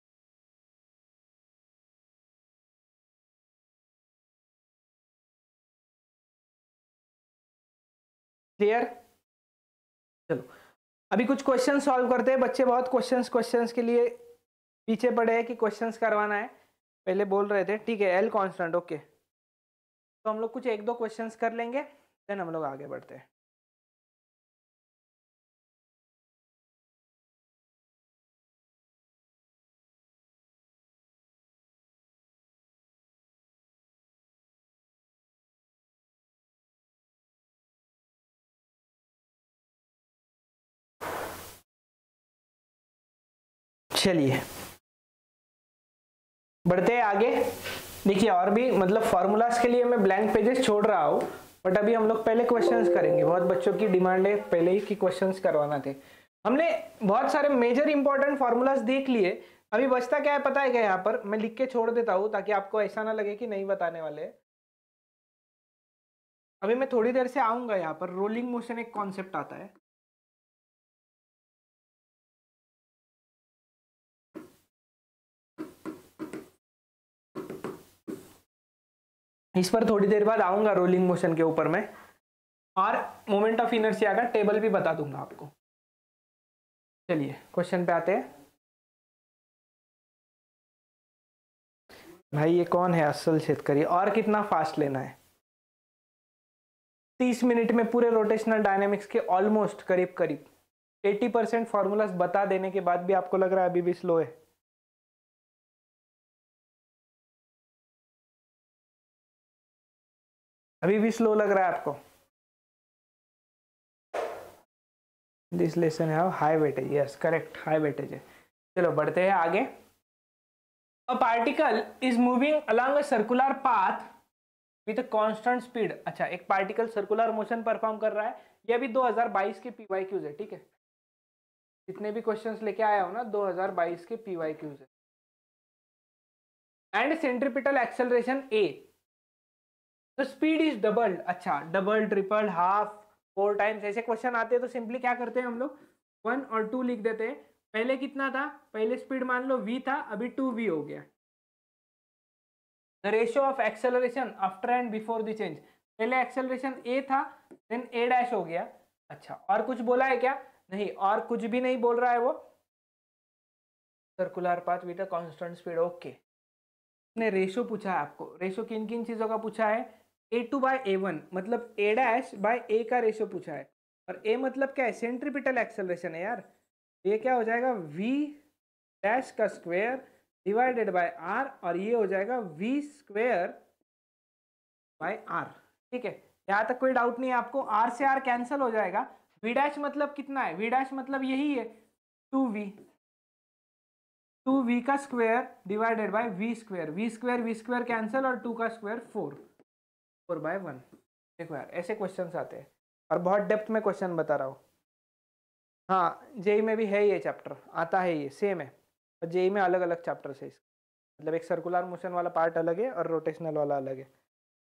क्लियर? चलो अभी कुछ क्वेश्चन सॉल्व करते हैं। बच्चे बहुत क्वेश्चंस के लिए पीछे पड़े हैं कि क्वेश्चंस करवाना है, पहले बोल रहे थे, ठीक है। L constant, okay. तो हम लोग कुछ एक दो क्वेश्चंस कर लेंगे, देन हम लोग आगे बढ़ते हैं। चलिए बढ़ते हैं आगे। देखिए और भी मतलब फॉर्मूलाज के लिए मैं ब्लैंक पेजेस छोड़ रहा हूँ, बट अभी हम लोग पहले क्वेश्चंस करेंगे। बहुत बच्चों की डिमांड है पहले ही कि क्वेश्चंस करवाना थे। हमने बहुत सारे मेजर इंपॉर्टेंट फॉर्मूलाज देख लिए, अभी बचता क्या है पता है क्या, यहाँ पर मैं लिख के छोड़ देता हूँ ताकि आपको ऐसा ना लगे कि नहीं बताने वाले। अभी मैं थोड़ी देर से आऊंगा, यहाँ पर रोलिंग मोशन एक कॉन्सेप्ट आता है, इस पर थोड़ी देर बाद आऊंगा रोलिंग मोशन के ऊपर में, और मोमेंट ऑफ इनर्शिया का टेबल भी बता दूंगा आपको। चलिए क्वेश्चन पे आते हैं। भाई ये कौन है असल शेतकरी, और कितना फास्ट लेना है? 30 मिनट में पूरे रोटेशनल डायनेमिक्स के ऑलमोस्ट करीब 80% फॉर्मूलाज बता देने के बाद भी आपको लग रहा है अभी भी स्लो है। अभी भी स्लो लग रहा है आपको? दिस लेसन है high weightage, yes correct, high weightage है। चलो बढ़ते हैं आगे। A particle is moving along a circular path with a constant speed. अच्छा, एक पार्टिकल सर्कुलर मोशन परफॉर्म कर रहा है। ये भी 2022 के पीवाईक्यूज है, ठीक है। जितने भी क्वेश्चंस लेके आया हो ना 2022 के पीवाईक्यूज है। And centripetal acceleration a, the speed is doubled. अच्छा, डबल, ट्रिपल, हाफ, 4 टाइम्स ऐसे क्वेश्चन आते हैं तो सिंपली क्या करते हैं हम लोग, 1 और 2 लिख देते हैं। पहले कितना था, पहले स्पीड मान लो v था, अभी 2v हो गया। The ratio of acceleration after and before the change, पहले एक्सेलरेशन a था, देन a डैश हो गया। अच्छा, और कुछ बोला है क्या? नहीं, और कुछ भी नहीं बोल रहा है वो। Circular path with a constant speed, okay. ने रेशियो पूछा है आपको, रेशियो किन किन चीजों का पूछा है? a2 बाय a1, मतलब a डैश बाय a का रेशियो पूछा है। और a मतलब क्या है, सेंट्रीपिटल एक्सेलरेशन है यार। ये क्या हो जाएगा, v डैश का स्क्वायर डिवाइडेड बाय r, और ये हो जाएगा v स्क्वायर बाय r, ठीक है। यहाँ तक कोई डाउट नहीं है आपको? r से r कैंसिल हो जाएगा। v डैश मतलब कितना है, v डैश मतलब यही है 2v, 2v का square divided by v square cancel, और 2 का स्क्वायर 4/1। देखो यार ऐसे क्वेश्चंस आते हैं, और बहुत डेप्थ में क्वेश्चन बता रहा हूँ। हाँ, जेई में भी है ये चैप्टर, आता है, ये सेम है, और जेई में अलग अलग चैप्टर्स है। मतलब एक सर्कुलर मोशन वाला पार्ट अलग है और रोटेशनल वाला अलग है।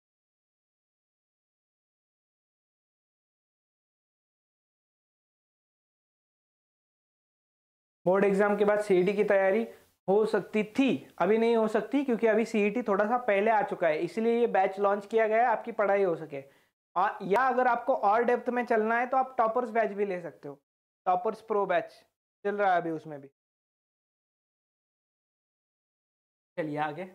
बोर्ड एग्जाम के बाद सीईटी की तैयारी हो सकती थी, अभी नहीं हो सकती, क्योंकि अभी सीईटी थोड़ा सा पहले आ चुका है, इसलिए ये बैच लॉन्च किया गया है, आपकी पढ़ाई हो सके। और या अगर आपको और डेप्थ में चलना है तो आप टॉपर्स बैच भी ले सकते हो। टॉपर्स प्रो बैच चल रहा है अभी उसमें भी। चलिए आगे।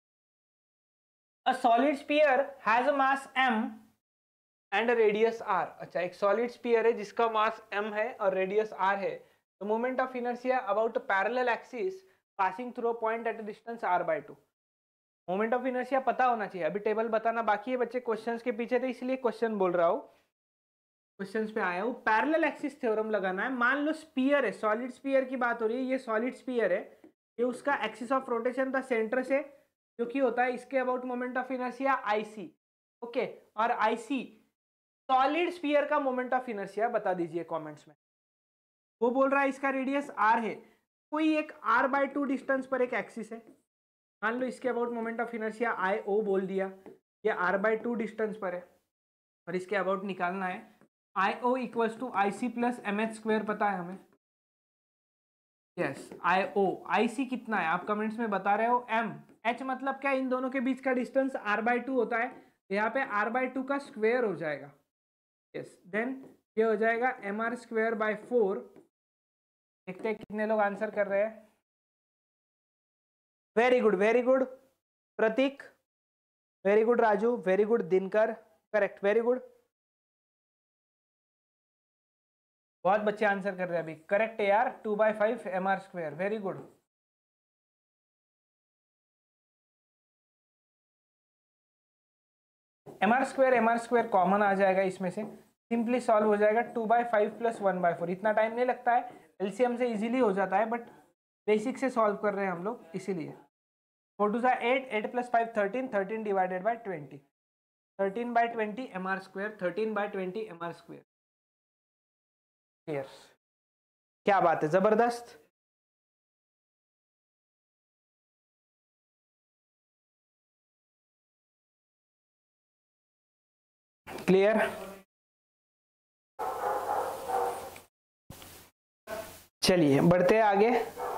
A solid sphere has a mass m and radius r। अच्छा, एक सॉलिड स्फीयर है जिसका मास m है और रेडियस r है। The moment of inertia about a parallel axis passing through a point at a distance r/2। Moment of inertia पता होना चाहिए, अभी टेबल बताना बाकी है बच्चे, क्वेश्चंस के पीछे थे इसलिए क्वेश्चन बोल रहा हूँ, क्वेश्चंस पे आया हूँ। पैरेलल एक्सिस थ्योरम लगाना है। मान लो स्फीयर है, सॉलिड स्फीयर की बात हो रही है, ये सॉलिड स्फीयर है, ये उसका एक्सिस ऑफ रोटेशन था सेंटर से, जो कि होता है इसके about moment of inertia IC। Okay, और IC सॉलिड स्फीयर का मोमेंट ऑफ इनर्शिया बता दीजिए कमेंट्स में। वो बोल रहा है इसका रेडियस r है, कोई एक r/2 डिस्टेंस पर एक एक्सिस है, मान लो इसके about moment of inertia IO बोल दिया, ये r/2 डिस्टेंस पर है और इसके अबाउट निकालना है। IO equals to IC plus mh square पता है हमें। यस, IO IC कितना है आप कमेंट्स में बता रहे हो m, h मतलब क्या, इन दोनों के बीच का डिस्टेंस r/2 होता है, यहाँ पे r/2 का स्क्वायर हो जाएगा। यस, देन ये हो जाएगा mr स्क्वायर बाय 4। देखते हैं कितने लोग आंसर कर रहे हैं। Very good, very good Prateek, very good Raju, very good Dinkar, correct, very good. बहुत बच्चे आंसर कर रहे हैं अभी, करेक्ट है यार, 2/5 mr square, very good. mr square common आ जाएगा इसमें से, सिंपली सॉल्व हो जाएगा 2/5 प्लस 1/4। इतना टाइम नहीं लगता है, एलसीएम से इजीली हो जाता है, बट बेसिक से सॉल्व कर रहे हैं हम लोग इसीलिए। 4 2 8, 8 plus 5 13, 13 divided by 20, 13/20 mr square, 13/20 mr square. Yes, क्या बात है, जबरदस्त। क्लियर, चलिए बढ़ते हैं आगे।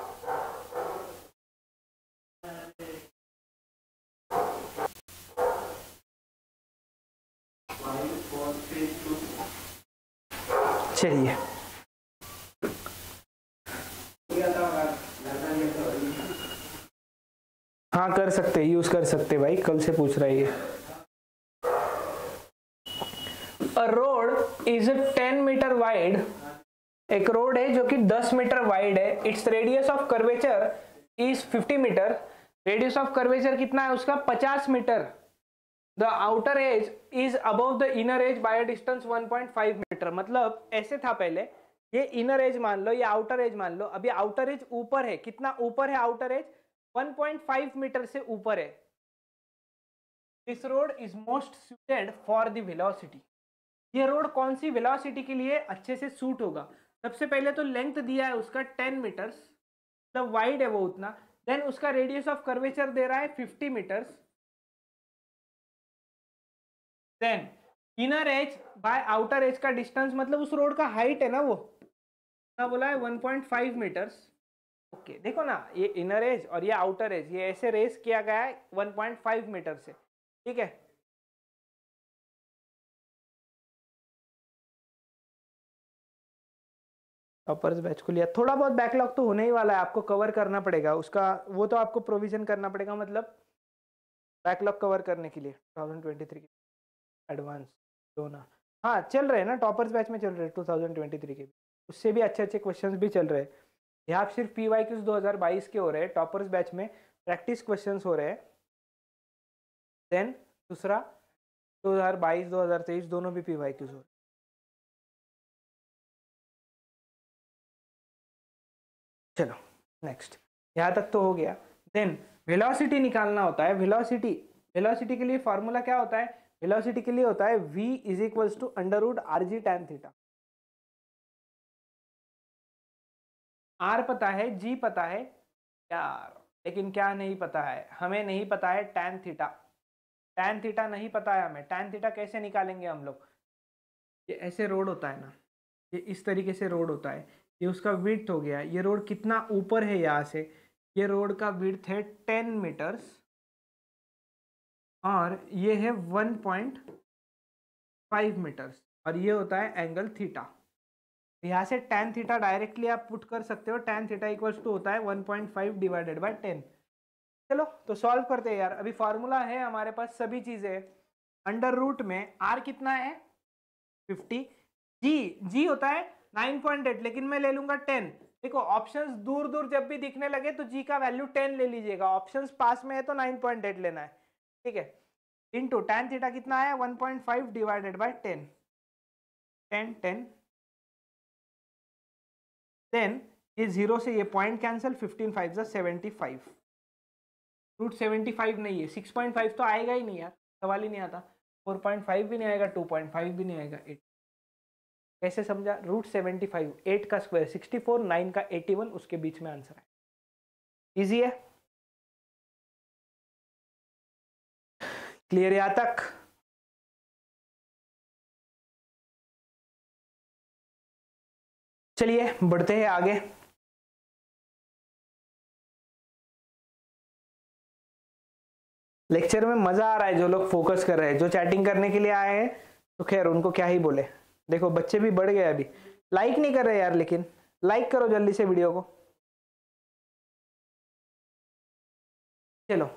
चलिए हाँ कर सकते, यूज कर सकते भाई, कल से पूछ रहा है ये। A road is 10 metre wide, एक रोड है जो कि 10 मीटर वाइड है, it's radius of curvature is 50 metre. Radius of curvature कितना है उसका, 50 metre. The outer edge is above the inner edge by a distance 1.5 metre. मतलब ऐसे था पहले, ये इनर एज मान लो, ये आउटर एज मान लो, अभी आउटर एज ऊपर है, कितना ऊपर है आउटर एज, 1.5 मीटर से ऊपर है। This road is most suited for the velocity. ये रोड कौन सी वेलोसिटी के लिए अच्छे से सूट होगा। सबसे पहले तो लेंथ दिया है उसका 10 मीटर्स, मतलब वाइड है वो उतना। देन उसका रेडियस ऑफ कर्वेचर दे रहा है 50 metres. Then inner edge by outer edge का डिस्टेंस, मतलब उस रोड का हाइट है ना, वो ना बोला है 1.5 मीटर्स। ओके देखो ना, ये इनर एज और ये आउटर एज, ये ऐसे रेस किया गया है 1.5 मीटर से, ठीक है। टॉपर्स बैच को लिया, थोड़ा बहुत बैकलॉग तो होने ही वाला है, आपको कवर करना पड़ेगा उसका, वो तो आपको प्रोविजन करना पड़ेगा, मतलब बैकलॉग कवर करने के लिए 2023 के एडवांस दोनों। हाँ चल रहे हैं ना, टॉपर्स बैच में चल रहे हैं 2023 के, उससे भी अच्छे अच्छे क्वेश्चंस भी चल रहे हैं। यहाँ सिर्फ PYQs 2022 के हो रहे हैं, टॉपर्स बैच में प्रैक्टिस क्वेश्चंस हो रहे हैं। देन दूसरा 2022 2023 दोनों भी PYQs हो रहे हैं। चलो नेक्स्ट, यहाँ तक तो हो गया। देन वेलोसिटी निकालना होता है। वेलोसिटी, वेलोसिटी के लिए फॉर्मूला क्या होता है, वेलोसिटी के लिए होता है v is equals to √rg tan theta. r पता है, g पता है यार, लेकिन क्या नहीं पता है, हमें नहीं पता है tan थीटा। tan थीटा नहीं पता है हमें, tan थीटा कैसे निकालेंगे हम लोग। ये ऐसे रोड होता है ना, ये इस तरीके से रोड होता है, ये उसका विड्थ हो गया, ये रोड कितना ऊपर है यहाँ से, ये रोड का विड्थ है 10 मीटर्स और ये है 1.5 मीटर्स और ये होता है एंगल थीटा। यहाँ से tan थीटा डायरेक्टली आप पुट कर सकते हो, tan थीटा इक्वल्स टू होता है 1.5 डिवाइडेड बाय 10। चलो तो सॉल्व करते हैं यार। अभी फॉर्मूला है हमारे पास, सभी चीजें अंडर रूट में r कितना है 50, g होता है 9.8, लेकिन मैं ले लूंगा 10। देखो ऑप्शंस दूर दूर जब भी दिखने लगे तो g का वैल्यू 10 ले लीजिएगा, ऑप्शंस पास में है तो 9.8 लेना है, ठीक है। इनटू tan थीटा कितना है 1.5 डिवाइडेड बाय 10, 10 देन ये 0 से ये पॉइंट कैंसिल, 15 5 जा 75, रूट 75 नहीं है, 6.5 तो आएगा ही नहीं यार, सवाल ही नहीं आता। 4.5 भी नहीं आएगा, 2.5 भी नहीं आएगा, 8 कैसे समझा? रूट 75, 8 का स्क्वायर 64, 9 का 81, उसके बीच में आंसर है। इजी है, क्लियर यहां तक? चलिए बढ़ते हैं आगे। लेक्चर में मजा आ रहा है, जो लोग फोकस कर रहे हैं, जो चैटिंग करने के लिए आए हैं तो खैर उनको क्या ही बोले। देखो बच्चे भी बढ़ गए, अभी लाइक नहीं कर रहे यार, लेकिन लाइक करो जल्दी से वीडियो को। चलो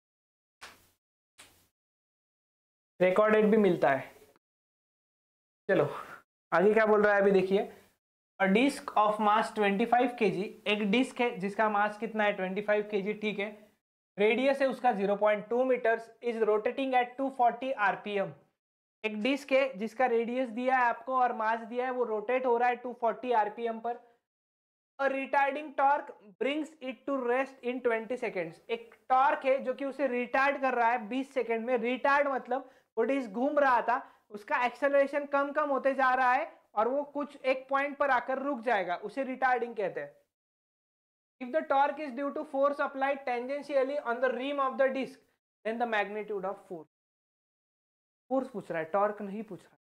रिकॉर्डेड भी मिलता है। चलो आगे क्या बोल रहा है अभी देखिए। A disc of mass 25 kg, एक डिस्क है जिसका मास कितना है 25 kg, ठीक है। रेडियस है उसका 0.2 metres, is rotating at 240 RPM. एक डिस्क है जिसका रेडियस दिया है आपको और मास दिया है, वो रोटेट हो रहा है 240 आरपीएम पर। A retarding torque brings it to rest in 20 seconds. एक टॉर्क है जो कि उसे रिटार्ड कर रहा है 20 सेकेंड में। रिटार्ड मतलब वो डिस्क घूम रहा था, उसका एक्सेलरेशन कम कम होते जा रहा है और वो कुछ एक पॉइंट पर आकर रुक जाएगा, उसे रिटार्डिंग कहते हैं। If the torque is due to force applied tangentially on the rim of the disc, then the magnitude of force. Force पूछ रहा है, टॉर्क नहीं पूछ रहा है।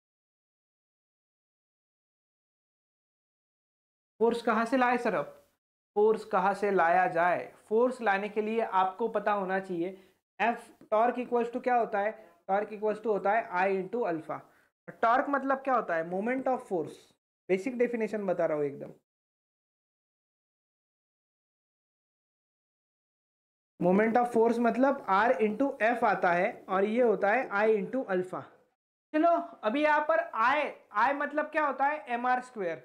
फोर्स कहां से लाए सर? अब फोर्स कहां से लाया जाए? फोर्स लाने के लिए आपको पता होना चाहिए एफ टॉर्क इक्वल्स टू क्या होता है? टॉर्क इक्वल्स टू होता है आई इंटू अल्फा। टॉर्क मतलब क्या होता है? Moment of force. Basic definition बता रहा हूं एकदम। मोमेंट ऑफ फोर्स मतलब R इंटू एफ आता है और ये होता है I इंटू अल्फा। चलो अभी यहां पर I मतलब क्या होता है? mr square.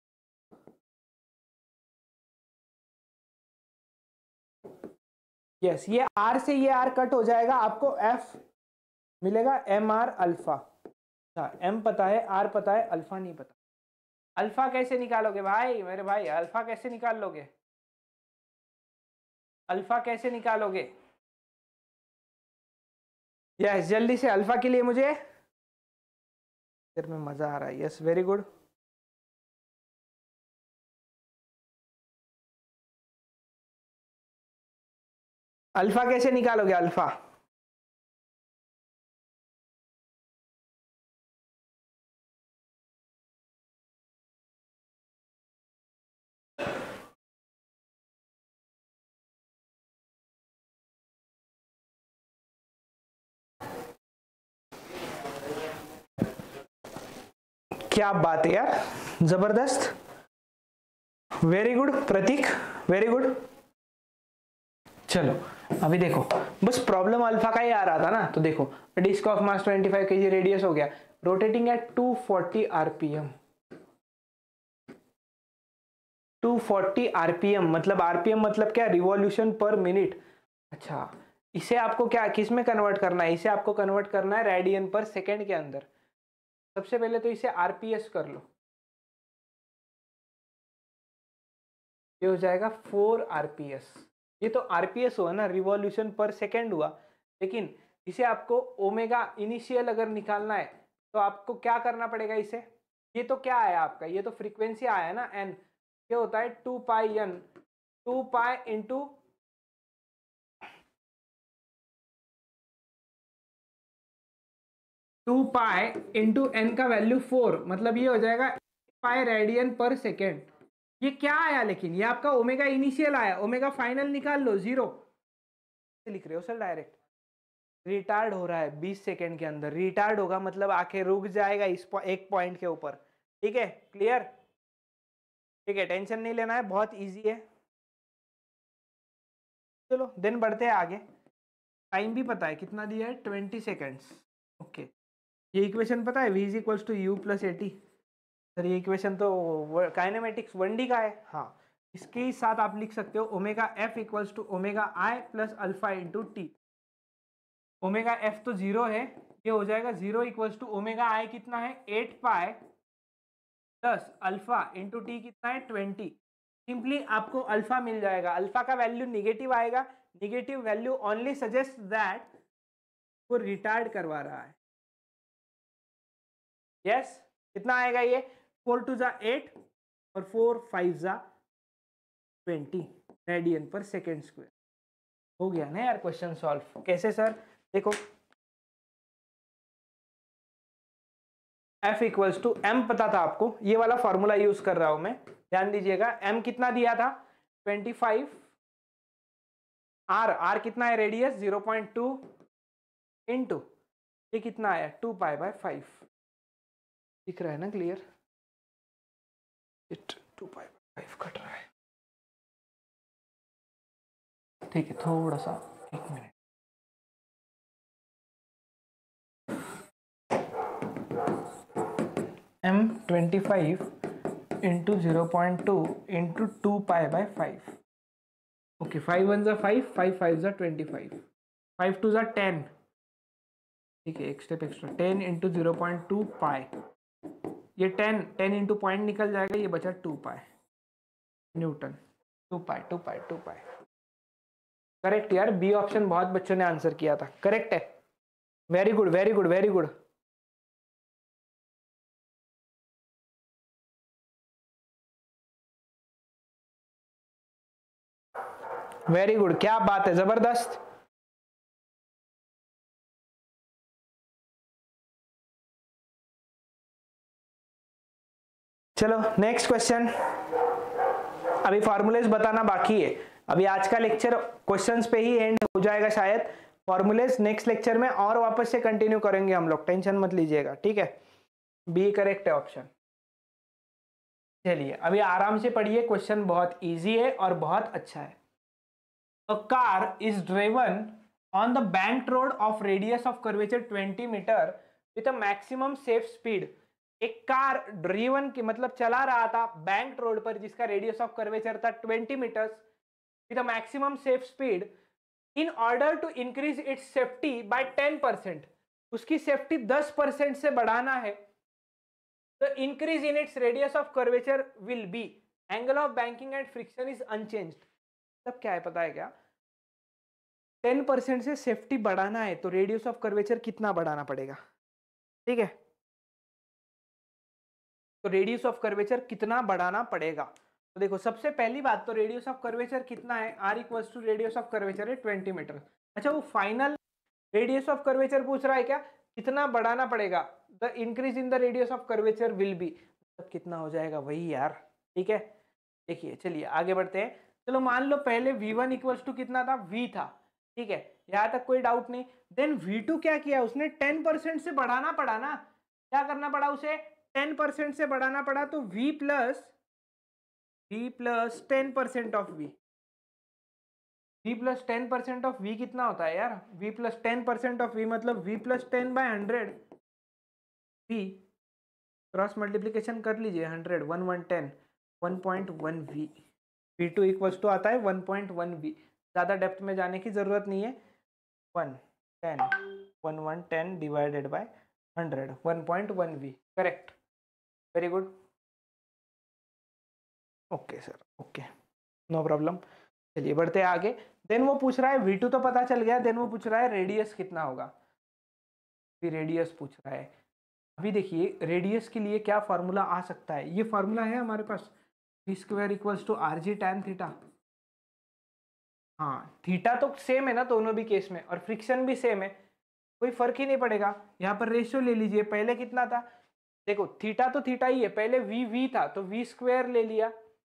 यस, ये R से ये R कट हो जाएगा, आपको F मिलेगा mr अल्फा। अच्छा M पता है, R पता है, अल्फा नहीं पता। अल्फा कैसे निकालोगे भाई? मेरे भाई अल्फा कैसे निकाल लोगे? अल्फा कैसे निकालोगे? यस जल्दी से अल्फा के लिए मुझे में मजा आ रहा है। Yes very good. अल्फा कैसे निकालोगे? अल्फा क्या बात है यार, जबरदस्त, very good Prateek, very good. चलो अभी देखो, बस प्रॉब्लम अल्फा का ही आ रहा था ना, तो देखो disc of mass 25 kg, radius हो गया, रोटेटिंग एट 240 आरपीएम। 240 आरपीएम मतलब आरपीएम मतलब क्या? रिवॉल्यूशन पर मिनट। अच्छा इसे आपको क्या किस में कन्वर्ट करना है? इसे आपको कन्वर्ट करना है रेडियन पर सेकेंड के अंदर। सबसे पहले तो इसे आरपीएस कर लो, ये हो जाएगा 4 आरपीएस। ये तो आरपीएस हुआ ना, रिवॉल्यूशन पर सेकेंड हुआ, लेकिन इसे आपको ओमेगा इनिशियल अगर निकालना है तो आपको क्या करना पड़ेगा इसे? ये तो क्या आया आपका? ये तो फ्रीक्वेंसी आया ना एन, ये होता है 2 pi n, 2 pi into 2 pi into n का वैल्यू 4, मतलब ये हो जाएगा पाई रेडियन पर सेकेंड। ये क्या आया? लेकिन ये आपका ओमेगा इनिशियल आया, ओमेगा फाइनल निकाल लो 0 लिख रहे हो सर डायरेक्ट। रिटार्ड हो रहा है 20 सेकेंड के अंदर, रिटार्ड होगा मतलब आके रुक जाएगा इस एक पॉइंट के ऊपर, ठीक है क्लियर? ठीक है, टेंशन नहीं लेना है, बहुत इजी है। चलो देन बढ़ते हैं आगे। टाइम भी पता है कितना दिया है, 20 सेकेंड्स। ओके, ये इक्वेशन पता है, v is equals to u plus a t. Sir ये इक्वेशन तो काइनेमेटिक्स 1D का है। हाँ, इसके साथ आप लिख सकते हो omega f equals to omega i plus alpha into t. Omega f तो 0 है, ये हो जाएगा 0 इक्वल्स टू ओमेगा आई कितना है 8 pi plus alpha into t कितना है 20। सिंपली आपको अल्फा मिल जाएगा, अल्फा का वैल्यू निगेटिव आएगा। Negative value only suggest that वो रिटार्ड करवा रहा है। यस, कितना आएगा ये, 4 2 जा 8 और 4 5 जा 20 रेडियन पर सेकेंड स्क्वायर। हो गया ना यार क्वेश्चन सॉल्व। कैसे सर, देखो F इक्वल्स टू m पता था आपको, ये वाला फॉर्मूला यूज कर रहा हूं मैं, ध्यान दीजिएगा। m कितना दिया था 25, r कितना है रेडियस 0.2 इंटू ये कितना आया 2 पाई बाय 5। दिख रहा है ना क्लियर, 2 पाई बाय 5 कट रहा है। ठीक है, थोड़ा सा 1 मिनट। m 25 into 0.2 into 2 pi by 5। Okay, 5 1 जा 5, 5 5 जा 25, 5 2 जा 10। ठीक है, एक स्टेप एक्स्ट्रा, 10 इंटू 0.2 पाई। ये 10 इंटू पॉइंट निकल जाएगा, ये बचा 2 pi newton. 2 pi 2 pi 2 pi. Correct यार, बी ऑप्शन बहुत बच्चों ने आंसर किया था, करेक्ट है। Very good very good very good. Very good, क्या बात है, जबरदस्त। चलो नेक्स्ट क्वेश्चन। अभी फॉर्मूलेज बताना बाकी है। अभी आज का लेक्चर क्वेश्चंस पे ही एंड हो जाएगा शायद। फॉर्मूलेज नेक्स्ट लेक्चर में और वापस से कंटिन्यू करेंगे हम लोग, टेंशन मत लीजिएगा, ठीक है। बी करेक्ट है ऑप्शन। चलिए अभी आराम से पढ़िए, क्वेश्चन बहुत इजी है और बहुत अच्छा है। A car is driven on the banked road of radius of curvature 20 meter with a maximum safe speed। एक कार ड्रीवन की मतलब चला रहा था बैंक्ड रोड पर जिसका रेडियस ऑफ कर्वेचर था 20 meters with a maximum safe speed in order to increase its safety by 10%। उसकी सेफ्टी 10% से बढ़ाना है। The increase in its radius of curvature will be, angle of banking and friction is unchanged. तब क्या है पता है क्या, 10% से सेफ्टी बढ़ाना है तो रेडियस ऑफ कर्वेचर कितना बढ़ाना पड़ेगा, ठीक है। तो रेडियस ऑफ कर्वेचर कितना बढ़ाना पड़ेगा, तो देखो सबसे पहली बात तो रेडियस ऑफ कर्वेचर कितना है, r equals to radius of curvature है 20 मीटर। अच्छा, वो फाइनल रेडियस ऑफ कर्वेचर पूछ रहा है क्या, कितना बढ़ाना पड़ेगा, the increase in the radius of curvature will be, तब कितना हो जाएगा वही यार, ठीक है। देखिए चलिए आगे बढ़ते हैं। चलो मान लो पहले v1 इक्वल्स टू कितना था, v था, ठीक है, यहां तक कोई डाउट नहीं। देन v2 क्या किया उसने, 10% से बढ़ाना पड़ा ना, क्या करना पड़ा उसे, 10% से बढ़ाना पड़ा, तो v plus 10% of v, v plus 10% of v कितना होता है यार, v प्लस 10% ऑफ v मतलब v plus 10 by 100 v, cross multiplication कर लीजिए, 100 1 1 10 1.1 v, v2 इक्वल्स टू आता है 1.1 v। ज़्यादा डेप्थ में जाने की ज़रूरत नहीं है, 110 divided by 100 1.1 v, correct, very good. Okay sir, okay, no problem. चलिए बढ़ते हैं आगे। देन वो पूछ रहा है v2 तो पता चल गया, देन वो पूछ रहा है रेडियस कितना होगा, फिर रेडियस पूछ रहा है। अभी देखिए रेडियस के लिए क्या फॉर्मूला आ सकता है, ये फॉर्मूला है हमारे पास, v square equals to r g tan theta. हाँ, थीटा तो सेम है ना दोनों भी केस में, और फ्रिक्शन भी सेम है, कोई फर्क ही नहीं पड़ेगा। यहाँ पर रेशियो ले लीजिए, पहले कितना था, देखो थीटा तो थीटा ही है, पहले v था तो v स्क्वायर ले लिया,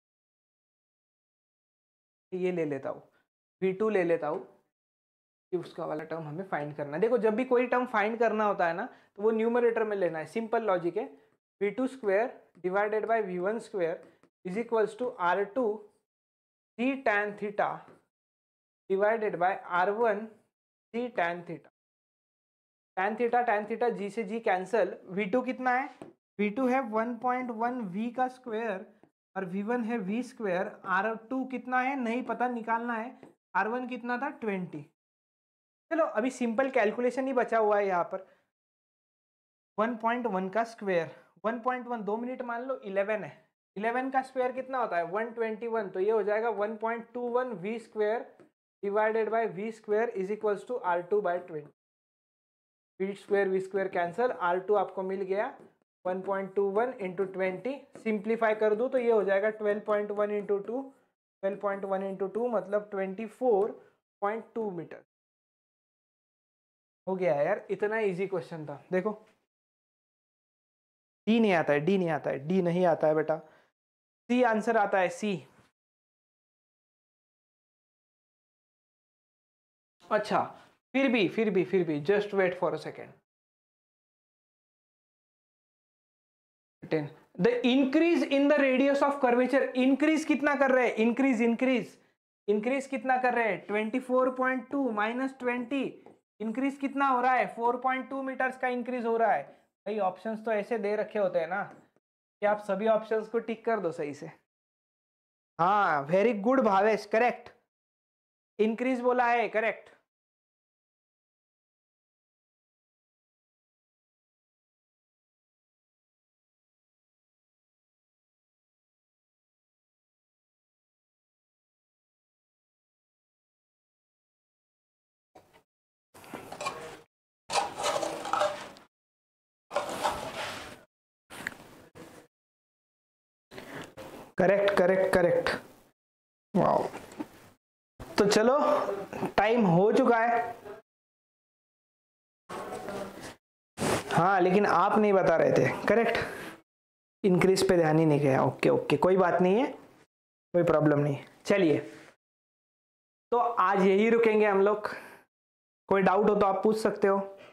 ये ले लेता हूँ, v2 ले लेता हूँ, उसका वाला टर्म हमें फाइंड करना है। देखो जब भी कोई टर्म फाइंड करना होता है ना तो वो न्यूमरेटर में लेना है, सिंपल लॉजिक है, v2 square divided by v1 square is equals to R2 g tan theta divided by R1 g tan theta. tan theta g से जी कैंसल। V2 कितना है? V2 है 1.1 V का स्क्वायर और V1 है V square. R2 कितना है नहीं पता, निकालना है। R1 कितना था? 20। चलो अभी सिंपल कैलकुलेशन ही बचा हुआ है यहाँ पर। 1.1 का स्क्वायर 1.1 2 मिनट मान लो 11 है। 11 का स्क्वायर कितना होता है? 121। तो ये हो जाएगा 1.21 V square divided by V square is equals to R2 by 20। V square cancel, R2 आपको मिल गया 1.21 इंटू 20। सिंप्लीफाई कर दूँ तो ये हो जाएगा 12.1 इंटू 2, 12.1 इंटू 2 मतलब 24.2 मीटर। हो गया यार, इतना इजी क्वेश्चन था। देखो डी नहीं आता है, डी नहीं आता है, डी नहीं आता है बेटा, सी आंसर आता है, सी। अच्छा फिर भी just wait for a second. The increase in the radius of curvature, increase कितना कर रहे हैं? इंक्रीज कितना कर रहे हैं? 24.2 माइनस 20, इंक्रीज कितना हो रहा है? 4.2 मीटर्स का इंक्रीज हो रहा है। भाई ऑप्शंस तो ऐसे दे रखे होते हैं ना कि आप सभी ऑप्शंस को टिक कर दो सही से। हाँ very good Bhavesh, correct, increase बोला है, करेक्ट। करेक्ट। वाओ, तो चलो टाइम हो चुका है। हाँ लेकिन आप नहीं बता रहे थे, करेक्ट, इंक्रीज पे ध्यान ही नहीं गया। ओके कोई बात नहीं है, कोई प्रॉब्लम नहीं। चलिए तो आज यही रुकेंगे हम लोग। कोई डाउट हो तो आप पूछ सकते हो।